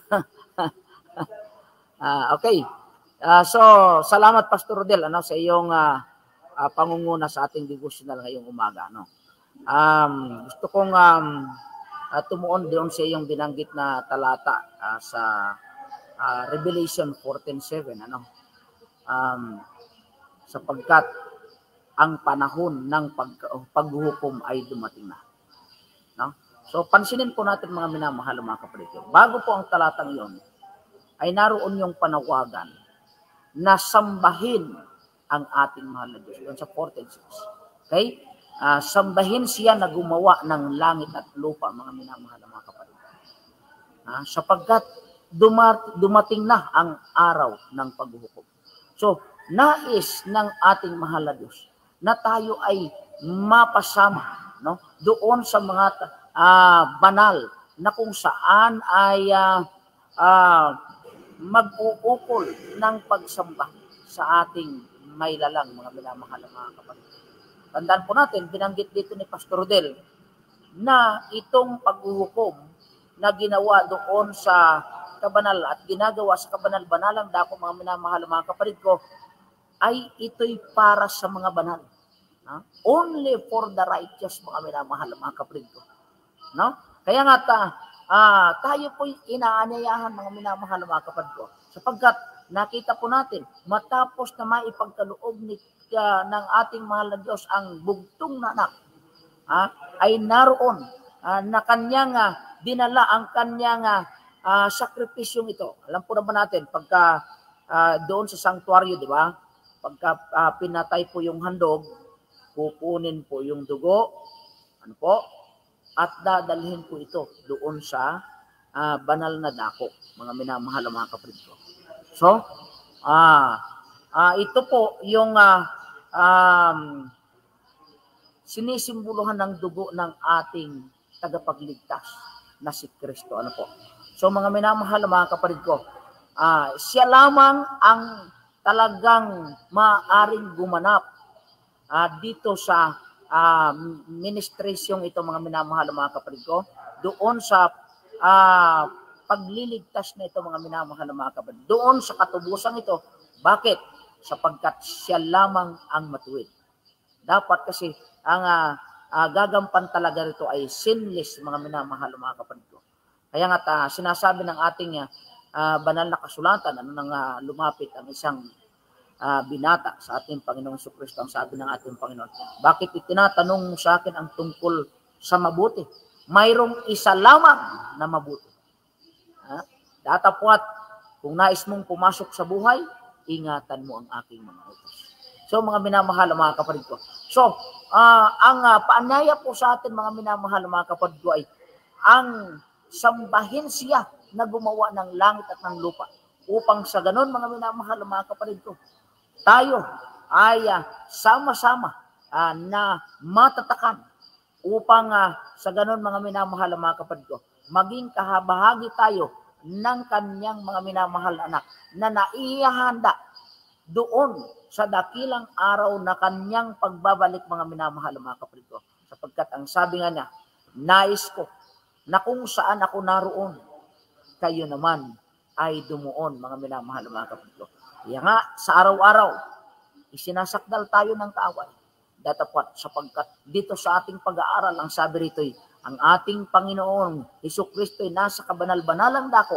uh, okay. Uh, so, salamat Pastor Rodel ano, sa iyong uh, uh, pangunguna sa ating devotional ngayong umaga. No? Um, gusto kong um, uh, tumuon doon sa iyong binanggit na talata uh, sa uh, Revelation fourteen seven. Ano? Um, sapagkat ang panahon ng pag, paghuhukom ay dumating na. No? So, pansinin po natin mga minamahal mga kapatid. Bago po ang talatang iyon, ay naroon yung panawagan na sambahin ang ating mahal na Diyos. Doon sa fourteen six. Okay? Uh, sambahin siya na gumawa ng langit at lupa, mga minamahal na mga kapatid. Uh, sapagkat dumat- dumating na ang araw ng paghuhukom. So, nais ng ating mahal na Diyos na tayo ay mapasama, no? Doon sa mga uh, banal na kung saan ay uh, uh, mag-uukol ng pagsamba sa ating may lalang mga minamahal mga kapatid. Tandaan po natin, binanggit dito ni Pastor Rodel na itong paghuhukom na ginawa doon sa kabanal at ginagawa sa kabanal-banalang dako mga minamahal mga kapatid ko ay ito'y para sa mga banal. No? Only for the righteous mga minamahal mga kapatid ko. No? Kaya nga ta, Ah, tayo po'y inaanyayahan mga minamahal mga kapatid ko. Sapagkat nakita po natin, matapos na maipagkaloob ni, uh, ng ating mahal na Diyos ang bugtong na anak, ah, ay naroon ah, na kanyang uh, dinala ang kanyang uh, sakripisyong ito. Alam po naman natin, pagka uh, doon sa sanctuaryo, di ba? Pagka uh, pinatay po yung handog, kukunin po yung dugo, ano po, at dadalhin po ito doon sa uh, banal na dako, mga minamahal mga kapatid ko. So, ah, uh, ito po yung uh, um, sinisimboluhan ng dugo ng ating tagapagligtas na si Kristo. Ano po? So mga minamahal mga kapatid ko, uh, siya lamang ang talagang maaring gumanap uh, dito sa uh, ministrasyong ito mga minamahal mga kapatid ko, doon sa uh, pagliligtas na ito mga minamahal mga kapatid, doon sa katubusan ito. Bakit? Sapagkat siya lamang ang matuwid. Dapat kasi ang uh, uh, gagampan talaga rito ay sinless mga minamahal mga kapatid ko. Kaya nga uh, sinasabi ng ating uh, banal na kasulatan, ano nang uh, lumapit ang isang uh, binata sa ating Panginoong Jesucristo, ang sabi ng ating Panginoon, bakit itinatanong mo sa akin ang tungkol sa mabuti? Mayroong isa lamang na mabuti. Ha? Datapwat, kung nais mong pumasok sa buhay, ingatan mo ang aking mga utos. So mga minamahal mga kapatid ko. So, uh, ang uh, paanyaya po sa atin mga minamahal mga kapatid ko ay ang sambahin siya na gumawa ng langit at ng lupa. Upang sa ganon mga minamahal mga kapatid ko, tayo ay uh, sama-sama uh, na matatakan upang uh, sa ganon mga minamahal mga kapatid ko, maging kahabahagi tayo ng kanyang mga minamahal na anak na naihahanda doon sa dakilang araw na kanyang pagbabalik mga minamahal mga kapatid ko. Sapagkat ang sabi nga niya, nais ko na kung saan ako naroon, kayo naman ay dumuon mga minamahal mga kapatid ko. Kaya nga sa araw-araw, isinasakdal tayo ng kaaway. Datapat sapagkat dito sa ating pag-aaral, ang sabi rito ay, ang ating Panginoon Jesucristo ay nasa kabanal-banalang dako.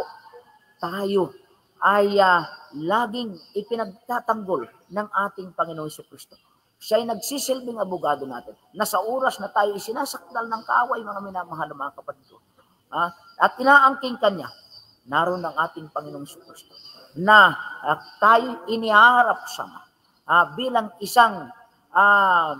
Tayo ay uh, laging ipinagtatanggol ng ating Panginoon Jesucristo. Siya ay nagsisilbing abogado natin na sa oras na tayo isinasakdal ng kaaway mga minamahal mga kapatid ko. Uh, at inaangking kanya, naroon ang ating Panginoong Jesucristo na uh, tayo iniharap sama uh, bilang isang uh,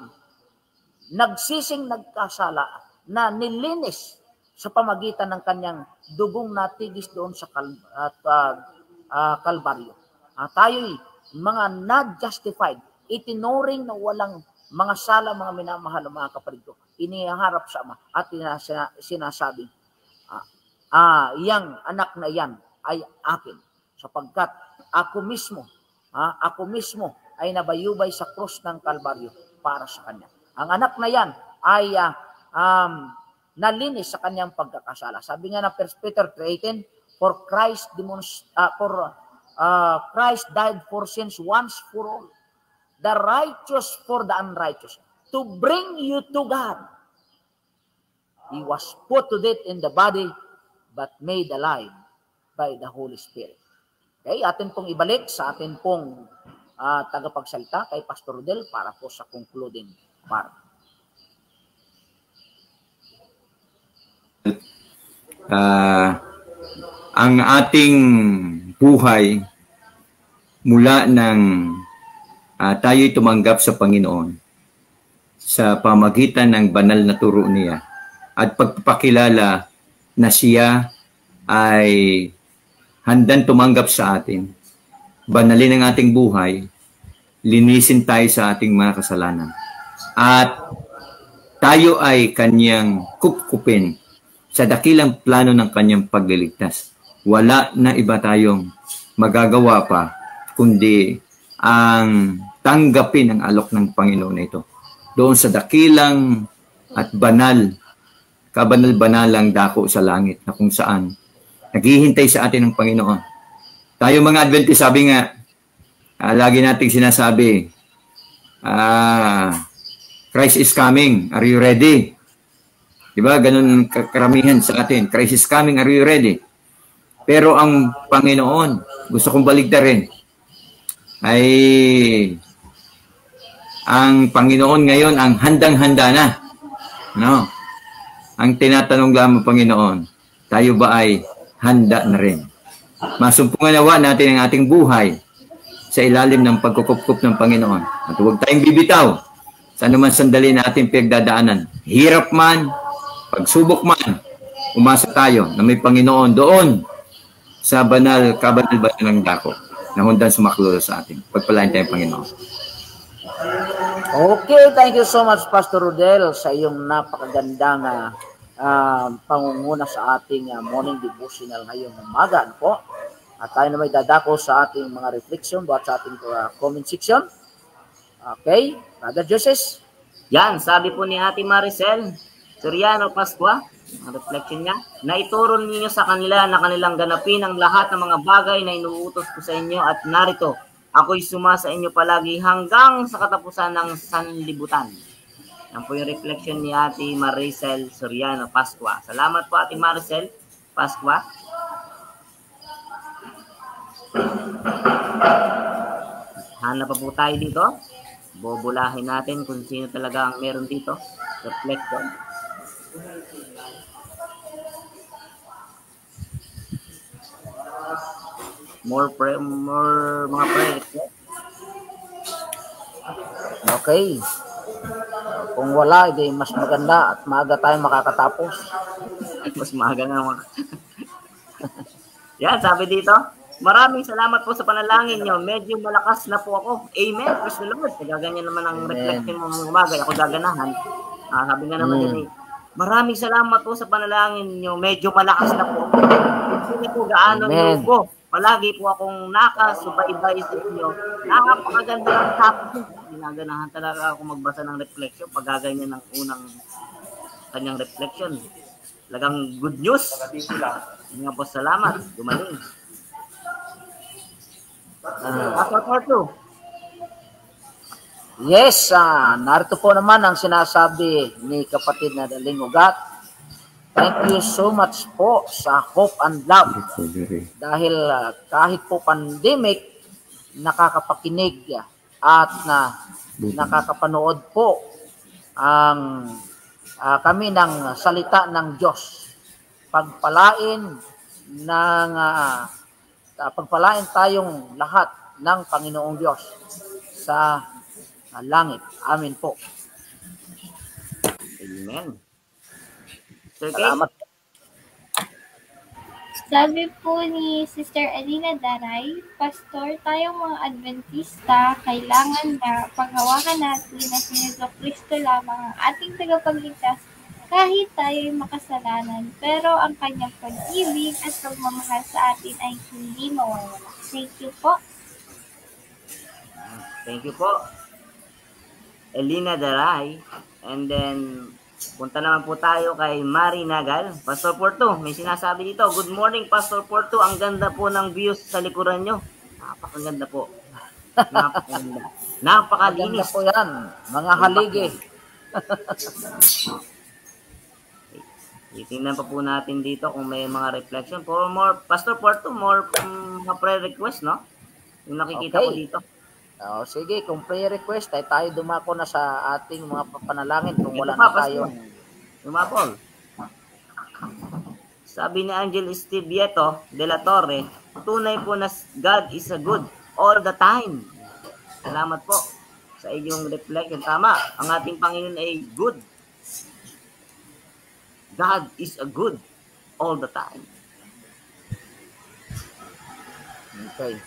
nagsising nagkasala na nilinis sa pamagitan ng kanyang dugong natigis doon sa kal, uh, uh, uh, Kalbaryo. Uh, tayo'y mga not-justified, itinuring na walang mga sala mga minamahal mga kapatid ko, iniharap sa Ama at sinasabi, ah, ah, yang anak na yan ay akin, sapagkat ako mismo, ah, ako mismo ay nabayubay sa krus ng Kalbaryo para sa kanya. Ang anak na yan ay uh, um, nalinis sa kanyang pagkakasala. Sabi nga ng First Peter three eighteen, for Christ demonst- uh, for uh, Christ died for sins once for all, the righteous for the unrighteous, to bring you to God. He was put to death in the body, but made alive by the Holy Spirit. Okay, atin pong ibalik sa atin pong uh, tagapagsalita kay Pastor Rodel para po sa concluding part. Uh, ang ating buhay mula ng uh, tayo'y tumanggap sa Panginoon sa pamagitan ng banal na turo niya at pagpapakilala na siya ay handang tumanggap sa atin, banalin ang ating buhay, linisin tayo sa ating mga kasalanan, at tayo ay kanyang kupkupin sa dakilang plano ng kanyang pagliligtas. Wala na iba tayong magagawa pa kundi ang tanggapin ang alok ng Panginoon na ito. Doon sa dakilang at banal, kabanal-banalang dako sa langit na kung saan naghihintay sa atin ng Panginoon. Tayo mga Adventist, sabi nga, uh, lagi nating sinasabi, ah, Christ is coming, are you ready? Diba? Ganun karamihan sa atin. Christ is coming, are you ready? Pero ang Panginoon, gusto kong baligtarin, ay ang Panginoon ngayon ang handang-handa na. No? Ang tinatanong lamang Panginoon, tayo ba ay handa na rin? Masumpungan nawa natin ang ating buhay sa ilalim ng pagkukupkup ng Panginoon. At huwag tayong bibitaw sa anuman sandali natin pinagdadaanan. Hirap man, pagsubok man, umasa tayo na may Panginoon doon sa banal, kabanal-banal ng dako na hundan sumaklulo sa atin. Pagpalain tayong Panginoon. Okay, thank you so much, Pastor Rodel, sa iyong napakagandang uh, uh, pangunguna sa ating uh, morning devotional ngayong umaga. Ano po? At tayo na may dadako sa ating mga reflection buhat sa ating uh, comment section. Okay, Brother Joches. Yan, sabi po ni Ate Maricel Soriano Pascua, ang reflection niya, na ituro ninyo sa kanila na kanilang ganapin ang lahat ng mga bagay na inuutos ko sa inyo at narito, ako'y suma sa inyo palagi hanggang sa katapusan ng sanlibutan. Yan po yung reflection ni Ate Maricel Soriano Pascua. Salamat po Ate Maricel Pascua. Hanap pa po tayo dito. Bobulahin natin kung sino talaga ang meron dito. Reflection. More pre, more mga prayer. Okay. Kung wala, edi mas maganda at maaga tayo makakatapos. Mas maaga nga mga. Yan, sabi dito. Maraming salamat po sa panalangin nyo. Medyo malakas na po ako. Amen. Praise the Lord. Gaganyan naman ang reflection mo ng umaga. Ako gaganahan. Ah, sabi nga naman mm. din eh. Maraming salamat po sa panalangin nyo. Medyo malakas na po ako. Hindi po gaano nyo po. Palagi po akong nakasubaybay sa inyo. Napakaganda ng topic. Ginaganahan talaga ako magbasa ng reflection pag gaganyan ng unang kanyang reflection. Talagang good news. Nga po, salamat. Gumaling. Uh, Pastor Fortu. Yes, uh, narito po naman ang sinasabi ni kapatid na Daling Ugat. Thank you so much po sa Hope and Love. Dahil uh, kahit po pandemic, nakakapakinig at na nakakapanood po ang uh, kami ng salita ng Diyos. Pagpalain ng uh, uh, pagpalain tayong lahat ng Panginoong Diyos sa uh, langit. Amen po. Amen. Salamat. Sabi po ni Sister Alina Daray, Pastor, tayong mga Adventista, kailangan na paghawakan natin na si Jesu Cristo lamang ang ating tagapagligtas kahit tayo'y makasalanan, pero ang kanyang pag-ibig at pagmamahal sa atin ay hindi mawawala. Thank you po. Thank you po, Elina Daray. And then, punta naman po tayo kay Mari Nagal. Pastor Fortu, may sinasabi dito. Good morning, Pastor Fortu. Ang ganda po ng views sa likuran nyo. Napakaganda po. Napakaganda. Napakalinis. Maganda po yan. Mga haligi. Itingnan pa po natin dito kung may mga reflection. For more, Pastor Fortu, more um, mga prayer request, no? Yung nakikita Okay. ko dito. Oh, sige, kung prayer request, ay tayo dumako na sa ating mga panalangin kung wala Ito pa, na tayong... Lumapol. Sabi ni Angel Estevieto de la Torre, tunay po na God is a good all the time. Salamat po sa inyong reflection. Tama, ang ating Panginoon ay good. God is a good all the time. Okay.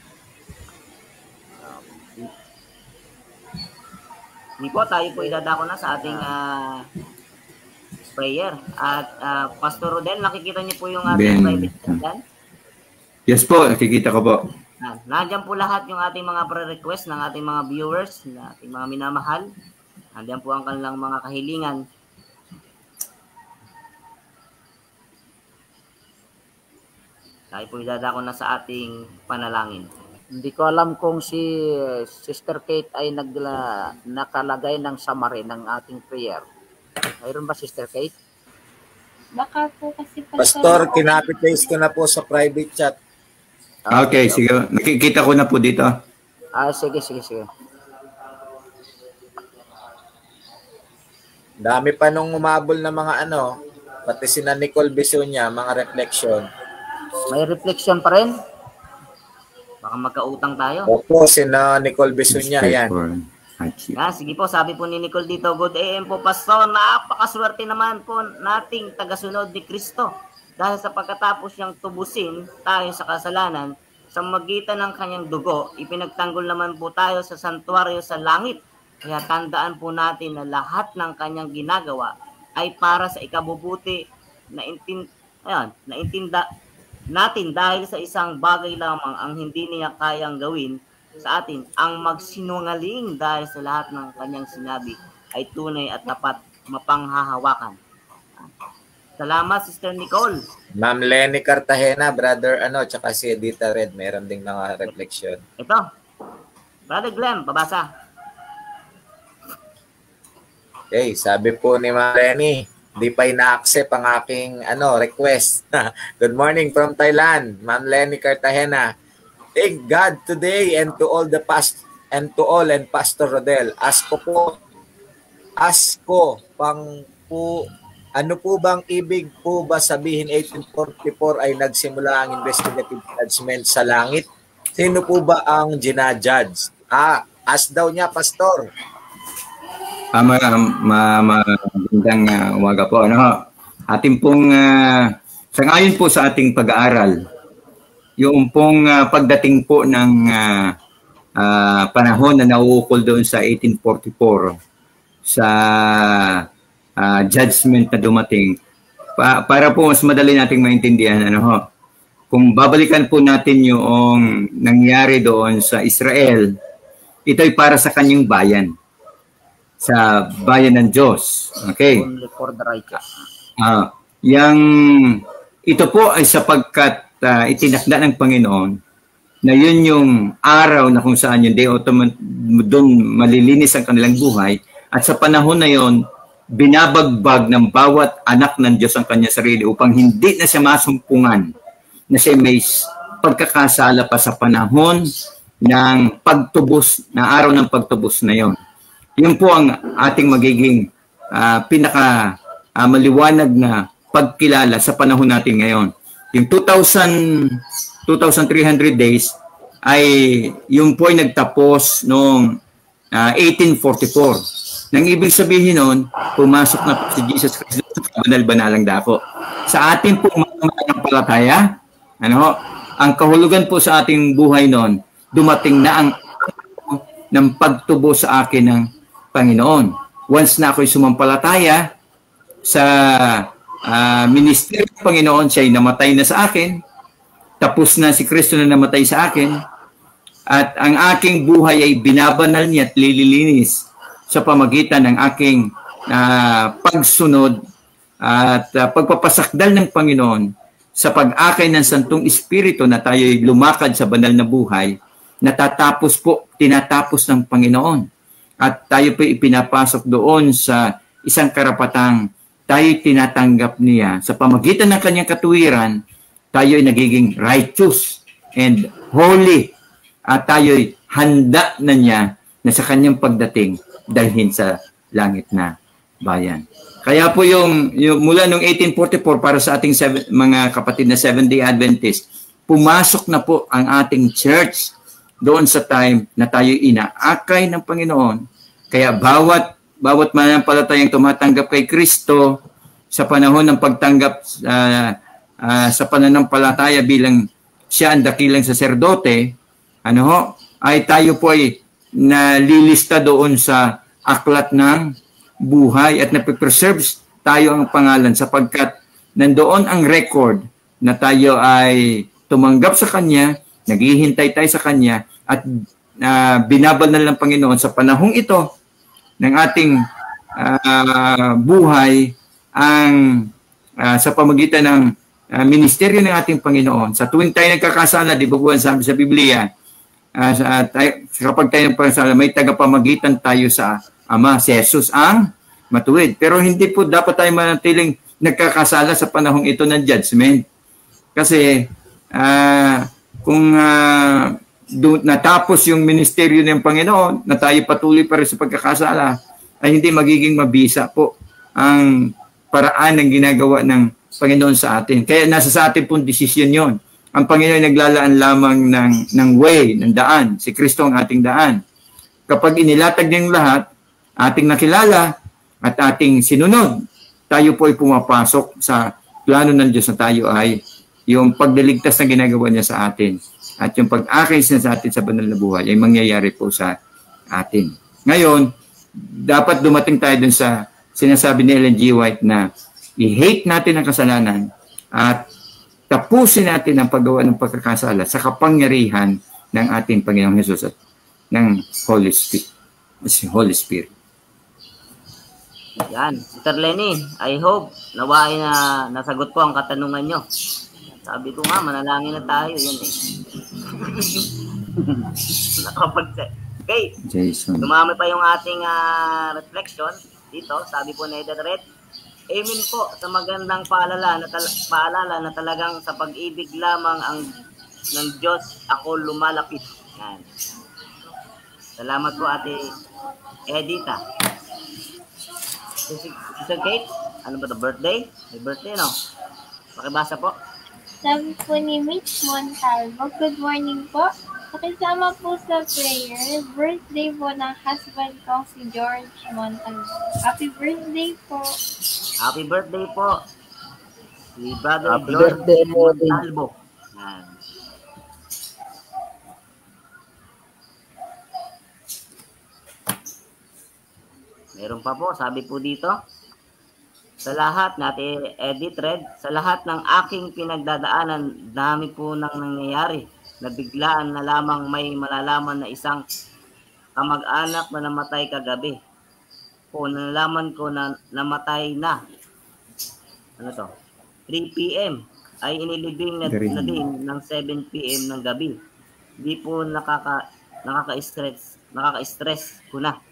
Hindi po, tayo po idadako na sa ating uh, prayer. At uh, Pastor Rodel, nakikita niyo po yung ating Ben. private chat. Yes po, nakikita ko po. Ah, nandiyan po lahat yung ating mga pre-request ng ating mga viewers, ng ating mga minamahal. Nandiyan po ang kanilang mga kahilingan. Tayo po idadako na sa ating panalangin. Hindi ko alam kung si Sister Kate ay nagla, nakalagay ng summary ng ating prayer. Mayroon ba, Sister Kate? Baka po kasi Pastor, kinapit-paste ko na po sa private chat. Okay, sige. Nakikita ko na po dito. Ah, sige, sige, sige. Dami pa nung umabol na mga ano, Pati si na Nicole Besunya, mga reflection. May reflection pa rin? Baka magkautang tayo. Opo, si na Nicole Besunya, yan. Ah, sige po, sabi po ni Nicole dito, good A M po, Pastor, napakaswerte naman po nating tagasunod ni Kristo. Dahil sa pagkatapos niyang tubusin tayo sa kasalanan, sa magitan ng kanyang dugo, ipinagtanggol naman po tayo sa santuaryo sa langit. Kaya tandaan po natin na lahat ng kanyang ginagawa ay para sa ikabubuti na intin, ayan, naintinda natin dahil sa isang bagay lamang ang hindi niya kayang gawin sa atin, ang magsinungaling dahil sa lahat ng kanyang sinabi ay tunay at tapat mapanghahawakan. Salamat, Sister Nicole. Ma'am Lenny Cartagena, brother, ano, tsaka si Edita Red, meron ding mga reflection. Ito, Brother Glenn, babasa. Okay, sabi po ni Ma'am Lenny, di pa ina-accept ang aking ano, request. Good morning from Thailand, Ma'am Lenny Cartagena. Thank God today and to all the past and to all and Pastor Rodel. Ask ko po, ask ko pang po, ano po bang ibig po ba sabihin eighteen forty-four ay nagsimula ang investigative judgment sa langit? Sino po ba ang ginajudge? Ah, ask daw niya, Pastor. Ah, ma, ma, magandang uh, umaga po. Ano, ating pong, uh, sangayon po sa ating pag-aaral, yung pong uh, pagdating po ng uh, uh, panahon na nauukol doon sa eighteen forty-four sa uh, judgment na dumating, pa, para po mas madali nating maintindihan, ano ho, kung babalikan po natin yung nangyari doon sa Israel, ito ay para sa kanyang bayan, sa bayan ng Diyos. Okay? Only for the righteous. Uh, yang, ito po ay sapagkat Uh, itinakda ng Panginoon na yun yung araw na kung saan yung day automat doon malilinis ang kanilang buhay, at sa panahon na yon binabagbag ng bawat anak ng Diyos ang kanya sarili upang hindi na siya masumpungan na siya may pagkakasala pa sa panahon ng pagtubos, na araw ng pagtubos na yon. Yun po ang ating magiging uh, pinaka uh, maliwanag na pagkilala sa panahon natin ngayon. Yung two thousand, two thousand three hundred days ay yung po ay nagtapos noong uh, eighteen forty-four. Nang ibig sabihin noon, pumasok na po si Jesus Christ sa banal-banalang dako. Sa ating pong mga mananampalataya, ano, ang kahulugan po sa ating buhay noon, dumating na ang ng pagtubo sa akin ng Panginoon. Once na ako'y sumampalataya sa Uh, ministeryo ng Panginoon, siya ay namatay na sa akin, tapos na si Kristo na namatay sa akin, at ang aking buhay ay binabanal niya at lililinis sa pamagitan ng aking uh, pagsunod at uh, pagpapasakdal ng Panginoon sa pag-akay ng Santong Espiritu na tayo ay lumakad sa banal na buhay, natatapos po, tinatapos ng Panginoon. At tayo po ipinapasok doon sa isang karapatang tayo tinatanggap niya. Sa pamagitan ng kanyang katuwiran, tayo ay nagiging righteous and holy. At tayo ay handa na niya na sa kanyang pagdating dalhin sa langit na bayan. Kaya po yung, yung mula noong eighteen forty-four para sa ating seven, mga kapatid na Seventh-day Adventist, pumasok na po ang ating church doon sa time na tayo inaakay ng Panginoon. Kaya bawat Bawat mananampalatayang tumatanggap kay Kristo sa panahon ng pagtanggap uh, uh, sa pananampalataya bilang siya ang dakilang saserdote, ano ho, ay tayo po ay nalilista doon sa aklat ng buhay at napipreserve tayo ang pangalan sapagkat nandoon ang record na tayo ay tumanggap sa Kanya, naghihintay tayo sa Kanya at uh, binabanal ng Panginoon sa panahong ito ng ating uh, buhay ang uh, sa pamagitan ng uh, ministeryo ng ating Panginoon. Sa tuwing tayo nagkakasala, di ba po ang sabi sa Biblia, uh, sa, tayo, kapag tayo nagkakasala, may tagapamagitan tayo sa Ama, si Jesus ang matuwid. Pero hindi po dapat tayo manatiling nagkakasala sa panahong ito ng judgment. Kasi uh, kung uh, do, natapos yung ministeryo ng Panginoon, na tayo patuloy pa rin sa pagkakasala, ay hindi magiging mabisa po ang paraan ng ginagawa ng Panginoon sa atin. Kaya nasa sa atin pong desisyon yon. Ang Panginoon naglalaan lamang ng, ng way, ng daan. Si Kristo ang ating daan. Kapag inilatag niya yung lahat, ating nakilala at ating sinunod, tayo po ay pumapasok sa plano ng Diyos na tayo ay yung pagdaligtas na ginagawa niya sa atin at yung pag-akay niya sa atin sa banal na buhay ay mangyayari po sa atin. Ngayon, dapat dumating tayo dun sa sinasabi ni Ellen G. White na i-hate natin ang kasalanan at tapusin natin ang paggawa ng pagkakasala sa kapangyarihan ng ating Panginoong Hesus at ng Holy Spirit. Holy Spirit. Yan, Sister Lenny, I hope nawain na nasagot ko ang katanungan nyo. Sabi ko nga, manalangin na tayo. Yan eh. Nakapag- okay, Jason. dumami pa yung ating uh, reflection dito. Sabi po ni Eden Red, amen po sa magandang paalala na, tal- paalala na talagang sa pag-ibig lamang ang ng Diyos ako lumalapit. Yan. Salamat po Ate Edita. Sister Kate, ano ba ito? Birthday? May birthday, no? Pakibasa po. Sabi po ni Mitch Montalvo, good morning po. Pakisama po sa prayer, birthday po ng husband ko si George Montalvo. Happy birthday po. Happy birthday po. Si Brother Happy George birthday po. Montalvo. Yan. Meron pa po, sabi po dito, sa lahat, natin edit red, sa lahat ng aking pinagdadaanan, dami po nang nangyayari, na biglaan na lamang may malalaman na isang kamag-anak na namatay kagabi. Po, nalaman ko na namatay na. Ano to? three p.m. ay inilibing na, na din ng seven p.m. ng gabi. Hindi po nakaka, nakaka-stress, nakaka-stress ko na.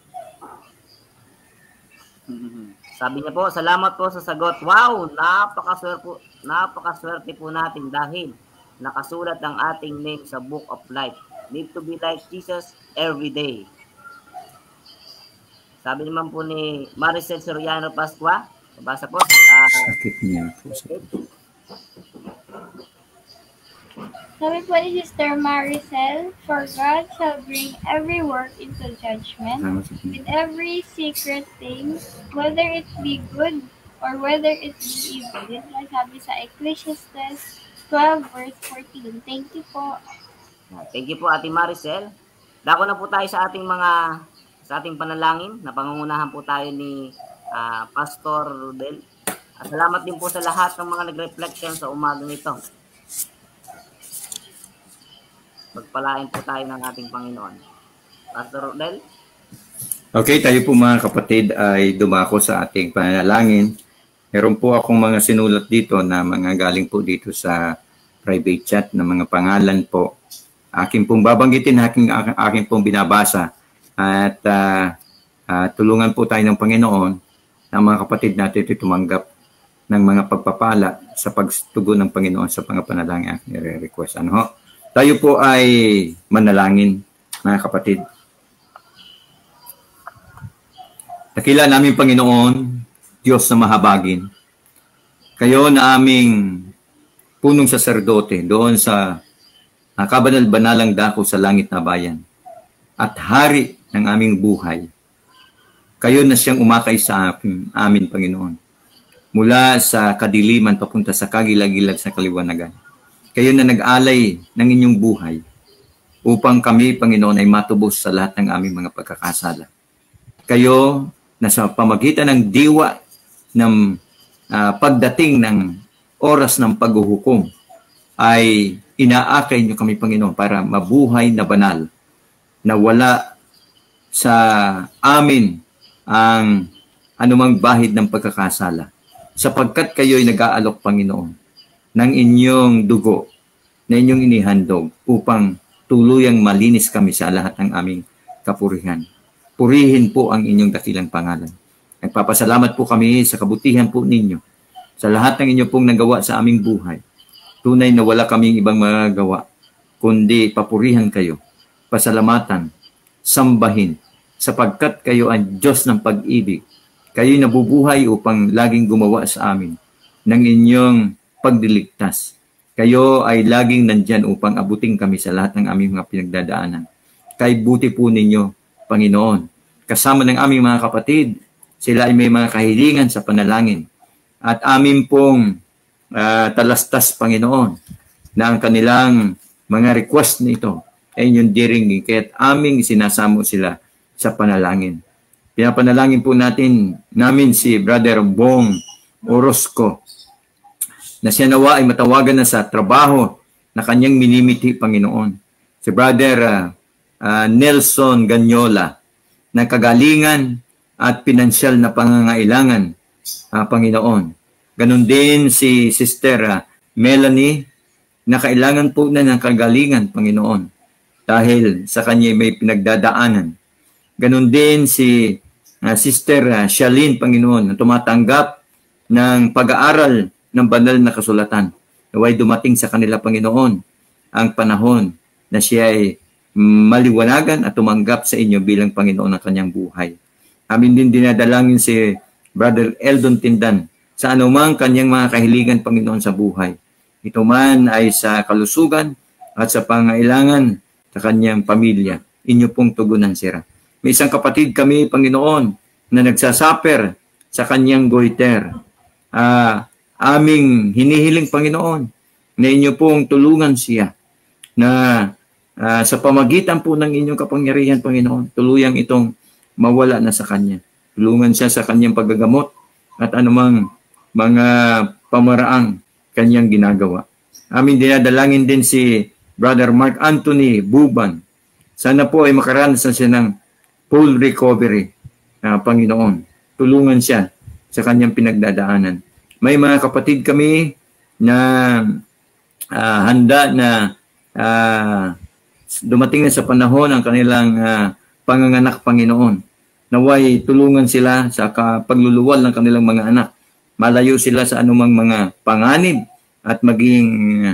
Sabi niya po, salamat po sa sagot. Wow, napakaswerte po, napakaswerte po natin dahil nakasulat ang ating name sa Book of Life. Need to be like Jesus every day. Sabi naman po ni Maricel Soriano Pascua, babasa po. Uh, Sakit niya po. Sabi po ni Sister Maricel, for God shall bring every work into judgment, with every secret thing, whether it be good or whether it be evil. Yan ang sabi sa Ecclesiastes twelve verse fourteen. Thank you po. Thank you po Ate Maricel. Dako na po tayo sa ating mga sa ating panalangin na pangungunahan po tayo ni uh, Pastor Rodel. At salamat din po sa lahat ng mga nag-reflection sa umagang ito. Pagpalain po tayo ng ating Panginoon. Pastor Rodel? Okay, tayo po mga kapatid ay dumako sa ating panalangin. Meron po akong mga sinulat dito na mga galing po dito sa private chat na mga pangalan po. Aking pong babanggitin, aking, aking pong binabasa. At uh, uh, tulungan po tayo ng Panginoon na mga kapatid natin ito tumanggap ng mga pagpapala sa pagtugon ng Panginoon sa mga panalangin aking nire-request. Ano ho? Tayo po ay manalangin, mga kapatid. Dakila namin Panginoon, Diyos na mahabagin. Kayo na aming punong saserdote doon sa uh, kabanal-banalang dako sa langit na bayan at hari ng aming buhay. Kayo na siyang umakay sa amin, amin Panginoon, mula sa kadiliman papunta sa kagilag-gilag sa kaliwanagan. Kayo na nag-alay ng inyong buhay upang kami, Panginoon, ay matubos sa lahat ng aming mga pagkakasala. Kayo na sa pamagitan ng diwa ng uh, pagdating ng oras ng paghuhukom ay inaakay niyo kami, Panginoon, para mabuhay na banal, na wala sa amin ang anumang bahid ng pagkakasala, sapagkat kayo ay nag-aalok, Panginoon, ng inyong dugo na inyong inihandog upang tuluyang malinis kami sa lahat ng aming kapurihan. Purihin po ang inyong dakilang pangalan. Nagpapasalamat po kami sa kabutihan po ninyo, sa lahat ng inyo pong nagawa sa aming buhay. Tunay na wala kaming ibang magagawa, kundi papurihan kayo, pasalamatan, sambahin, sapagkat kayo ang Diyos ng pag-ibig. Kayo'y nabubuhay upang laging gumawa sa amin ng inyong pagdiligtas. Kayo ay laging nandyan upang abutin kami sa lahat ng aming mga pinagdadaanan. Kay buti po ninyo, Panginoon. Kasama ng aming mga kapatid, sila ay may mga kahilingan sa panalangin. At amin pong uh, talastas, Panginoon, na ang kanilang mga request nito ay inyong diringin. Kaya't aming sinasamo sila sa panalangin. Pinapanalangin po natin namin si Brother Bong Orozco na siya nawa ay matawagan na sa trabaho na kanyang minimiti, Panginoon. Si Brother uh, uh, Nelson Ganyola na kagalingan at pinansyal na pangangailangan, uh, Panginoon. Ganon din si Sister uh, Melanie na kailangan po na ng kagalingan, Panginoon, dahil sa kanya may pinagdadaanan. Ganon din si Uh, Sister uh, Shalene, Panginoon, na tumatanggap ng pag-aaral ng banal na kasulatan. Naway dumating sa kanila, Panginoon, ang panahon na siya ay maliwanagan at tumanggap sa inyo bilang Panginoon ng kanyang buhay. Amin din dinadalangin si Brother Eldon Tindan sa anumang kanyang mga kahilingan, Panginoon, sa buhay. Ito man ay sa kalusugan at sa pangailangan sa kanyang pamilya. Inyo pong tugunan, sira. May isang kapatid kami, Panginoon, na nagsasaper sa kanyang goiter. Uh, aming hinihiling, Panginoon, na inyo pong tulungan siya na uh, sa pamagitan po ng inyong kapangyarihan, Panginoon, tuluyang itong mawala na sa kanya. Tulungan siya sa kanyang paggagamot at anumang mga pamaraang kanyang ginagawa. Aming dinadalangin din si Brother Mark Anthony Buban. Sana po ay makaranas na siya ng full recovery, uh, Panginoon. Tulungan siya sa kanyang pinagdadaanan. May mga kapatid kami na uh, handa na uh, dumating na sa panahon ang kanilang uh, panganganak, Panginoon. Naway tulungan sila sa pagluluwal ng kanilang mga anak. Malayo sila sa anumang mga panganib at maging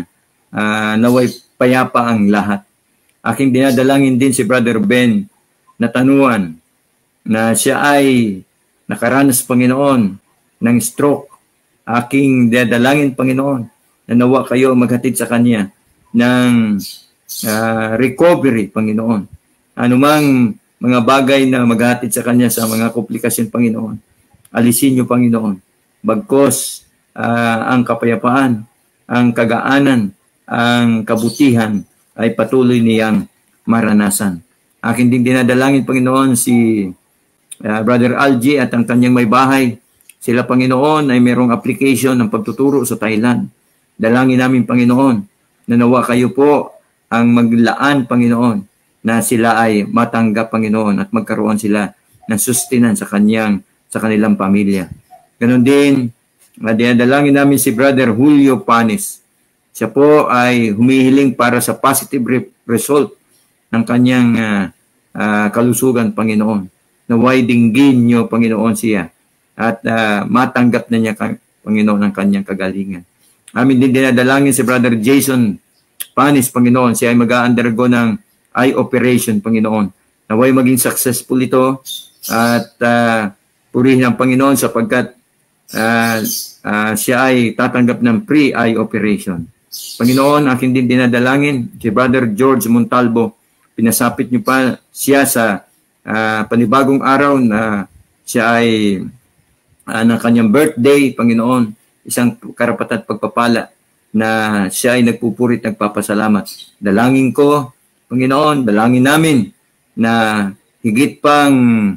uh, naway payapa ang lahat. Aking dinadalangin din si Brother Ben Natanuan na siya ay nakaranas, Panginoon, ng stroke. Aking dadalangin, Panginoon, na nawa kayo maghatid sa kanya ng uh, recovery, Panginoon. Anumang mga bagay na maghatid sa kanya sa mga komplikasyon, Panginoon, alisin niyo, Panginoon. Bagkos uh, ang kapayapaan, ang kagaanan, ang kabutihan ay patuloy niyang maranasan. Akin din dinadalangin, Panginoon, si uh, Brother Algie at ang kanyang may bahay. Sila, Panginoon, ay mayroong application ng pagtuturo sa Thailand. Dalangin namin, Panginoon, na nawa kayo po ang maglaan, Panginoon, na sila ay matanggap, Panginoon, at magkaroon sila ng sustinan sa kanyang, sa kanilang pamilya. Ganon din, uh, dinadalangin namin si Brother Julio Panis. Siya po ay humihiling para sa positive re- result ng kanyang uh, uh, kalusugan, Panginoon. Naway dinggin niyo, Panginoon, siya at uh, matanggap na niya, Panginoon, ang kanyang kagalingan. Amin din dinadalangin si Brother Jason Panis, Panginoon. Siya ay mag-undergo ng eye operation, Panginoon. Naway maging successful ito at uh, purihin ang Panginoon sapagkat uh, uh, siya ay tatanggap ng pre-eye operation. Panginoon, akin din dinadalangin si Brother George Montalvo. Pinasapit niyo pa siya sa uh, panibagong araw na siya ay uh, ng kanyang birthday, Panginoon. Isang karapat at pagpapala na siya ay nagpupurit, nagpapasalamat. Dalangin ko, Panginoon, dalangin namin na higit pang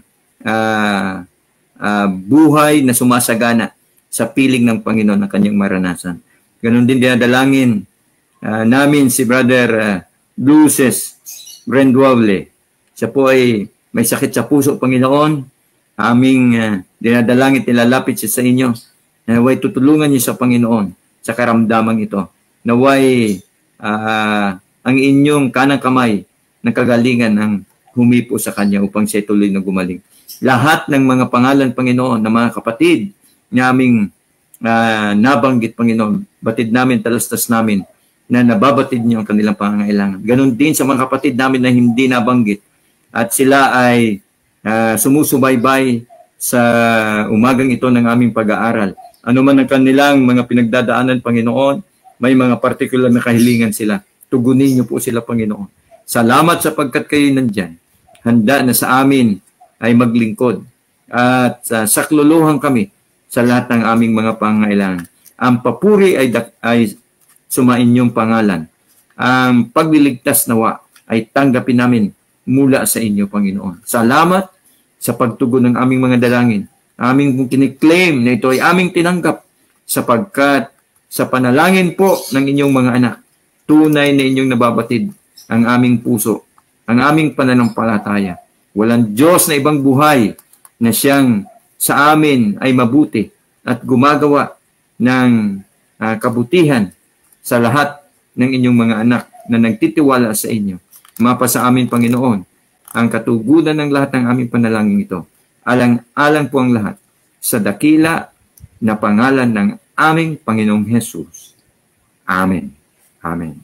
uh, uh, buhay na sumasagana sa piling ng Panginoon ang kanyang maranasan. Ganon din dinadalangin uh, namin si Brother uh, Joches Grenduable. Siya po ay may sakit sa puso, Panginoon. Aming uh, dinadalangin, nilalapit siya sa inyo. Naway tutulungan niyo sa Panginoon sa karamdamang ito. Naway uh, ang inyong kanang kamay ng kagalingan ang humipo sa kanya upang siya tuloy na gumaling. Lahat ng mga pangalan, Panginoon, ng mga kapatid na aming uh, nabanggit, Panginoon, batid namin, talastas namin, na nababatid niyo ang kanilang pangangailangan. Ganon din sa mga kapatid namin na hindi nabanggit at sila ay uh, sumusubaybay sa umagang ito ng aming pag-aaral. Ano man ang kanilang mga pinagdadaanan, Panginoon, may mga particular na kahilingan sila. Tugunin niyo po sila, Panginoon. Salamat sapagkat kayo nandyan. Handa na sa amin ay maglingkod. At uh, sakluluhan kami sa lahat ng aming mga pangailangan. Ang papuri ay, ay sumainyong pangalan. Ang pagliligtas nawa ay tanggapin namin mula sa inyo, Panginoon. Salamat sa pagtugon ng aming mga dalangin. Aming kiniklaim na ito ay aming tinanggap sapagkat sa panalangin po ng inyong mga anak, tunay na inyong nababatid ang aming puso, ang aming pananampalataya. Walang Diyos na ibang buhay na siyang sa amin ay mabuti at gumagawa ng uh, kabutihan sa lahat ng inyong mga anak na nagtitiwala sa inyo. Mapa sa amin, Panginoon, ang katugunan ng lahat ng aming panalangin ito. Alang-alang po ang lahat sa dakila na pangalan ng aming Panginoong Jesus. Amen. Amen.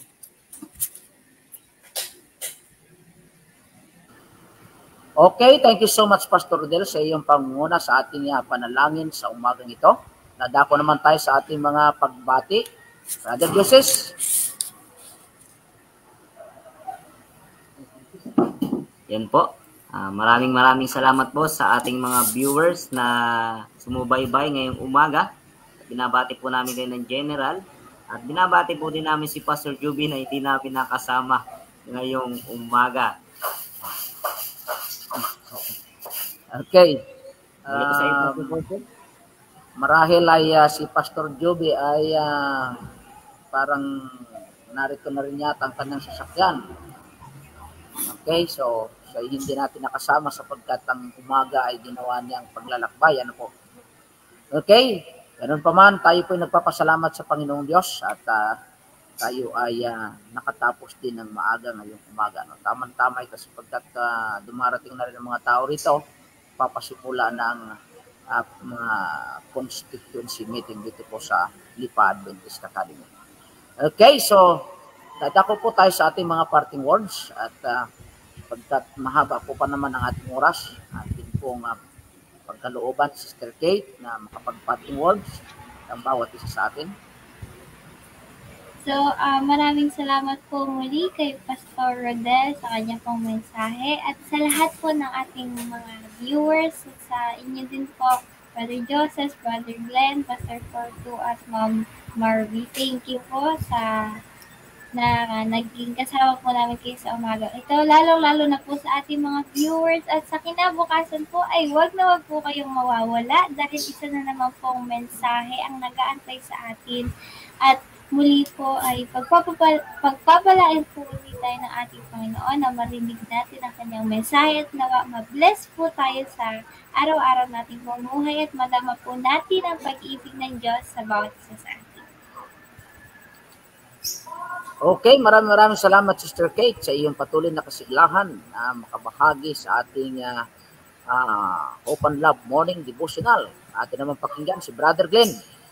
Okay, thank you so much, Pastor Rodel, sa iyong pangunguna sa ating uh, panalangin sa umagang ito. Nadako naman tayo sa ating mga pagbati. Brother Joches. Yan po. Uh, maraming maraming salamat po sa ating mga viewers na sumubaybay ngayong umaga. Binabati po namin kayo ng general. At binabati po din namin si Pastor Juby na hindi namin nakasama ngayong umaga. Okay. Um, marahil ay uh, si Pastor Juby ay uh, parang narito na rin yata ang kanyang sasakyan. Okay, so so hindi natin nakasama sapagkat ang umaga ay ginawa niyang paglalakbay. Ano po? Okay, ganun pa man, tayo po ay nagpapasalamat sa Panginoong Diyos at uh, tayo ay uh, nakatapos din ng maaga ngayong umaga. No? Tama-tama ito sapagkat uh, dumarating na rin ang mga tao rito, papasimula ng uh, mga constituency meeting dito po sa Lipa Adventist Academy. Okay, so dadako po tayo sa ating mga parting words at uh, pagkat mahaba po pa naman ang ating oras, ating pong uh, pagkalooban, Sister Kate, na makapag-parting words ang bawat isa sa atin. So, uh, maraming salamat po muli kay Pastor Rodel sa kanya pong mensahe at sa lahat po ng ating mga viewers, sa inyo din po, Brother Joches, Brother Glenn, Pastor Fortu at Ma'am Marvy. Thank you po sa na uh, naging kasama po namin kayo sa umaga. Ito, lalong-lalo na po sa ating mga viewers at sa kinabukasan po ay wag na wag po kayong mawawala dahil isa na naman pong mensahe ang nag-aantay sa atin at muli po ay pagpapala, pagpapalain po ulit tayo ng ating Panginoon na marinig natin ang kanyang mensahe at nawa ma-bless po tayo sa araw-araw nating pumuhay at madama po natin ang pag-ibig ng Diyos sa bawat isa sa atin. Okay, maraming maraming salamat, Sister Kate, sa iyong patuloy na kasiglahan na makabahagi sa ating uh, uh, Open Love Morning Devotional. Atin naman pakinggan si Brother Glenn.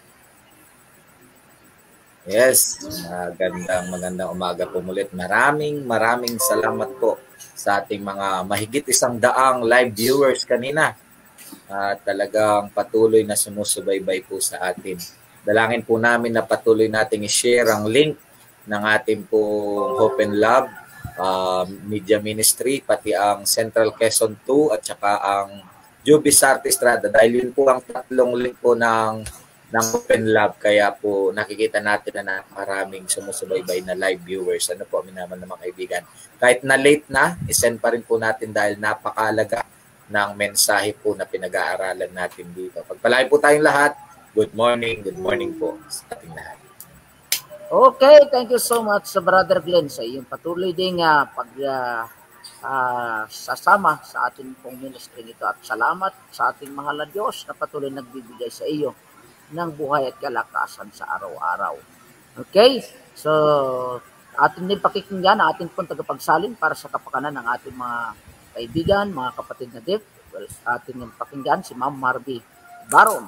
Yes, magandang magandang umaga po ulit. Maraming maraming salamat po sa ating mga mahigit isang daang live viewers kanina. At uh, talagang patuloy na sumusubaybay po sa atin. Dalangin po namin na patuloy nating i-share ang link ng ating pong Hope and Love uh, Media Ministry, pati ang Central Quezon two at saka ang Jubis Artistrada. Dahil yun po ang tatlong link po ng ng Open Love, kaya po nakikita natin na maraming sumusubaybay na live viewers. Ano po, minaman ng mga kaibigan. Kahit na late na, isend pa rin po natin dahil napakalaga ng mensahe po na pinag-aaralan natin dito. Pagpalain po tayong lahat. Good morning, good morning po sa ating lahat. Okay, thank you so much sa Brother Glenn sa iyong patuloy ding uh, pag uh, uh, sasama sa ating pong ministry nito at salamat sa ating mahal na Diyos na patuloy nagbibigay sa iyo ng buhay at kalakasan sa araw-araw. Okay? So, atin din pakikinggan ang ating pong tagapagsalin para sa kapakanan ng ating mga kaibigan, mga kapatid na Dip. Well, atin din pakinggan si Ma'am Marvy Baron.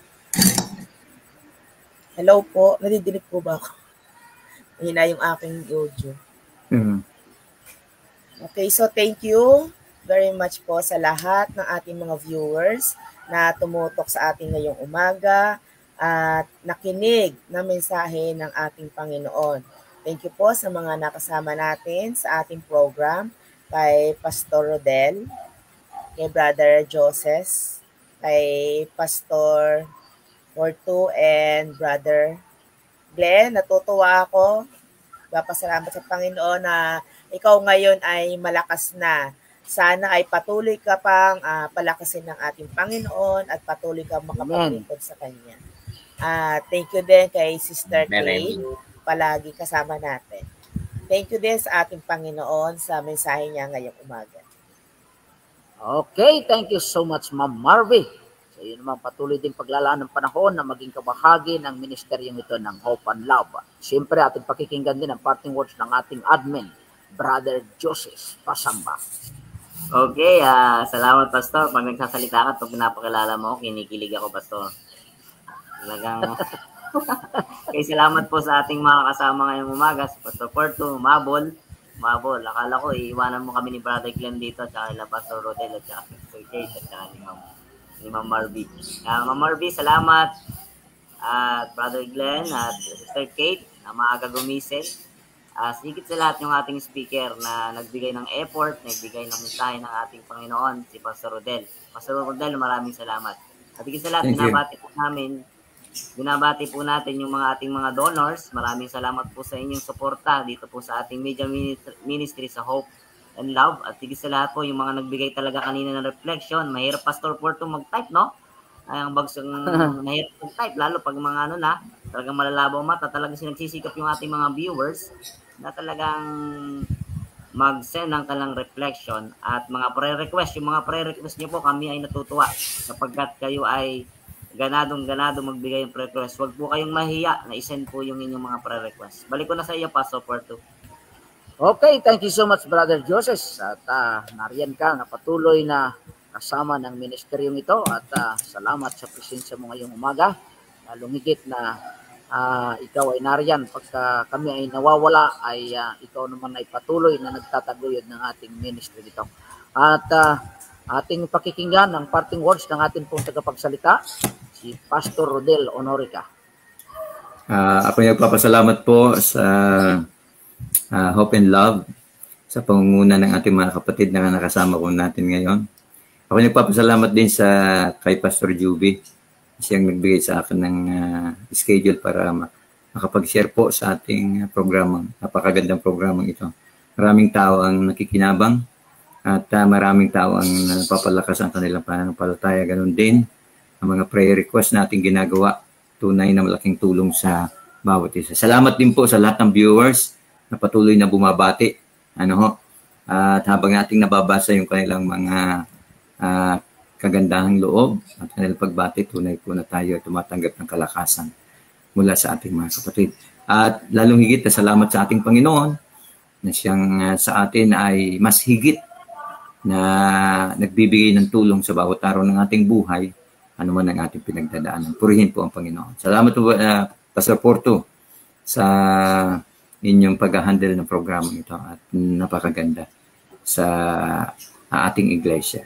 Hello po, nadidinig po ba ako? Mahina yung aking audio. Mm-hmm. Okay, so thank you very much po sa lahat ng ating mga viewers na tumutok sa ating ngayong umaga at nakinig na mensahe ng ating Panginoon. Thank you po sa mga nakasama natin sa ating program, kay Pastor Rodel, kay Brother Joches, kay Pastor Fortu, and Brother Glenn. Natutuwa ako. Papasalamat sa Panginoon na ikaw ngayon ay malakas na. Sana ay patuloy ka pang uh, palakasin ng ating Panginoon at patuloy kang makapaglingkod sa Kanya. Uh, thank you din kay Sister Kate, palagi kasama natin. Thank you din sa ating Panginoon sa mensahe niya ngayong umaga. Okay, thank you so much, Ma'am Marvy. So yun naman, patuloy din paglalaan ng panahon na maging kabahagi ng ministeryong ito ng Hope and Love. Siyempre, ating pakikinggan din ang parting words ng ating admin, Brother Joches, Pasamba. Okay, uh, salamat Pastor. Pag nagsasalita ka, pag pinapakilala mo, kinikilig ako, Pastor. Talagang... Okay, salamat po sa ating mga kasama ngayong umaga, si Pastor Fortu, Mabol. Mabol, akala ko iiwanan mo kami ni Brother Glenn dito, at saka nila Pastor Rodel, at saka Sister Kate, at saka ni Ma'am, ni Ma'am Marvy. Uh, Ma'am Marvy, salamat. At uh, Brother Glenn at Sister Kate, na maaga gumising. Uh, sigit sa lahat yung ating speaker na nagbigay ng effort, nagbigay ng mensahe ng ating Panginoon, si Pastor Rodel. Pastor Rodel, maraming salamat. At sigit sa lahat, binabati po namin Binabati po natin yung mga ating mga donors. Maraming salamat po sa inyong suporta dito po sa ating media ministry sa Hope and Love. At higit sa lahat po yung mga nagbigay talaga kanina ng reflection. Mahirap Pastor Fortu mag-type, no? Ay, ang bagsong mahirap mag-type, lalo pag mga ano na, talagang malalabaw mata, talagang sinagsisikap yung ating mga viewers na talagang mag-send ng kalang reflection at mga pre-request. Yung mga pre-request nyo po, kami ay natutuwa sapagkat kayo ay ganadong ganado magbigay ng pre-request. Huwag po kayong mahiya na isend po yung inyong mga pre-request. Balik ko na sa iyo, Pastor Fortu. Okay, thank you so much, Brother Joches. At uh, nariyan ka na patuloy na kasama ng ministeryong ito. At uh, salamat sa presensya mo ngayong umaga. Lalong higit na uh, ikaw ay nariyan. Pagka kami ay nawawala, ay uh, ikaw naman ay patuloy na nagtataguyod ng ating ministry dito. At uh, ating pakikinggan ang parting words ng ating pong tagapagsalita, si Pastor Rodel, Honorica. Uh, ako yung nagpapasalamat po sa uh, Hope and Love sa pangunguna ng ating mga kapatid na nakasama ko natin ngayon. Ako yung nagpapasalamat din sa kay Pastor Juby. Siyang nagbigay sa akin ng uh, schedule para makapag-share po sa ating programang, napakagandang programang ito. Maraming tao ang nakikinabang at uh, maraming tao ang napapalakas ang kanilang pananampalataya. Ganun din ang mga prayer request natin ginagawa, tunay na malaking tulong sa bawat isa. Salamat din po sa lahat ng viewers na patuloy na bumabati. Ano ho? Uh, at habang ating nababasa yung kanilang mga uh, kagandahang loob at kanilang pagbati, tunay po na tayo tumatanggap ng kalakasan mula sa ating mga kapatid. At lalong higit na salamat sa ating Panginoon na siyang uh, sa atin ay mas higit na nagbibigay ng tulong sa bawat araw ng ating buhay, ano man ang ating pinagdadaanan. Purihin po ang Panginoon. Salamat po, uh, Pastor Fortu, sa inyong pag-handle ng programa ito at napakaganda sa uh, ating iglesia.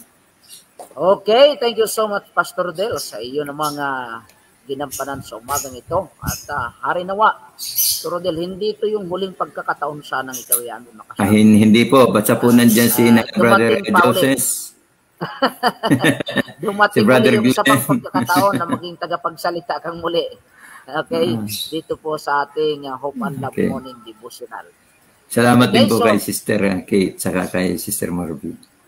Okay, thank you so much, Pastor Del, sa iyo ng mga ginampanan sa umagang ito. At uh, hari nawa, Pastor Del, hindi ito yung huling pagkakataon sanang ikaw yan. Ah, hindi po, basta po nandyan si uh, Brother Joches. Dumating si Brother yung sa pagkakataon na maging tagapagsalita kang muli. Okay, uh, dito po sa ating uh, Hope and Love okay. Morning Devotional. Salamat okay, din po so, kay Sister Kate saka kay Sister Marvy.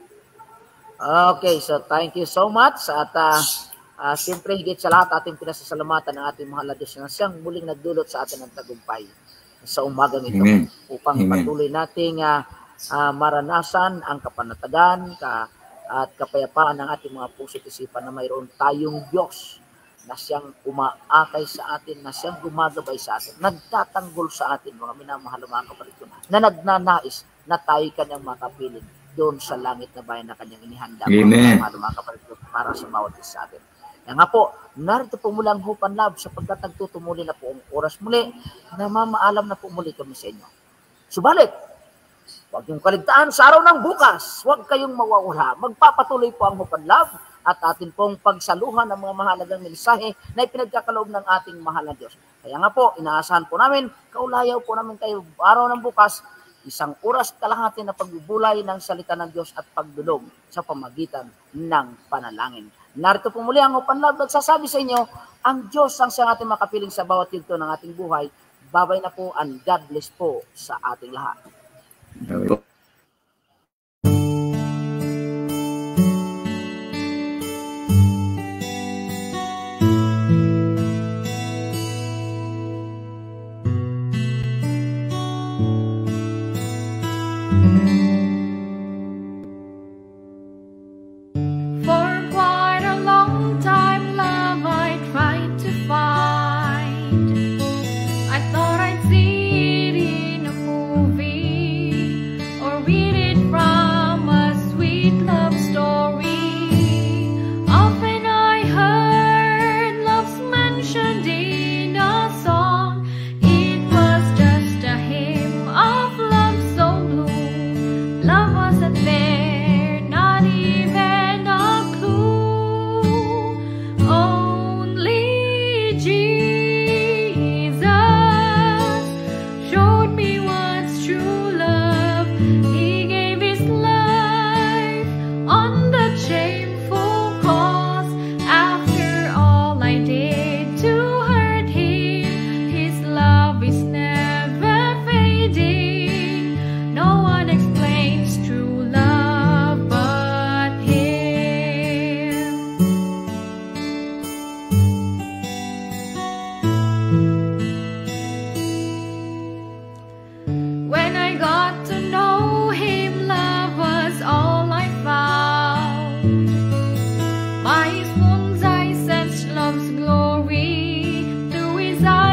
Okay, so thank you so much. At uh, uh, siyempre higit sa lahat ating pinasasalamatan ng ating mahal na Diyos na siyang muling nagdulot sa atin ng tagumpay sa umagang ito. Amen. Upang Amen. Patuloy nating uh, uh, maranasan ang kapanatagan ka, at kapayapaan ng ating mga puso at isipan na mayroon tayong Diyos na siyang umaakay sa atin, na siyang gumagabay sa atin, nagtatanggol sa atin, mga minamahal mga kapatid ko, na nagnanais na tayo kanyang makapiling doon sa langit na bayan na kanyang inihanda. Amen. Mga mga kapatid ko, para sa bawat isa sa atin. Kaya nga po, narito po muli ang Hope and Love sapagkat nagtutumuli na po ang oras muli na mamaalam na po muli kami sa inyo. Subalit, Huwag yung kaligtaan sa araw ng bukas. Huwag kayong mawawala. Magpapatuloy po ang Hope and Love at atin pong pagsaluhan ng mga mahalagang mensahe na ipinagkakaloob ng ating mahal na Diyos. Kaya nga po, inaasahan po namin, kaulayaw po namin kayo araw ng bukas, isang oras kalahati na pagbubulay ng salita ng Diyos at pagdulog sa pamagitan ng panalangin. Narito po muli ang Hope and Love. Nagsasabi sa inyo, ang Diyos ang siyang ating makapiling sa bawat yugto ng ating buhay. Babay na po and God bless po sa ating lahat. For quite a long time, love I tried to find. I thought I'd see it in a movie or read it from a sweet love story. Often I heard love's mentioned in a song. It was just a hymn of love so blue. Love wasn't there, not even a clue. Only Jesus showed me what's true love. He gave his life on that shameful cross. After all I did to hurt him, his love is never fading. No one explains true love but him. When I got to know him, love was all I found. By his wounds I sensed love's glory. Through his eyes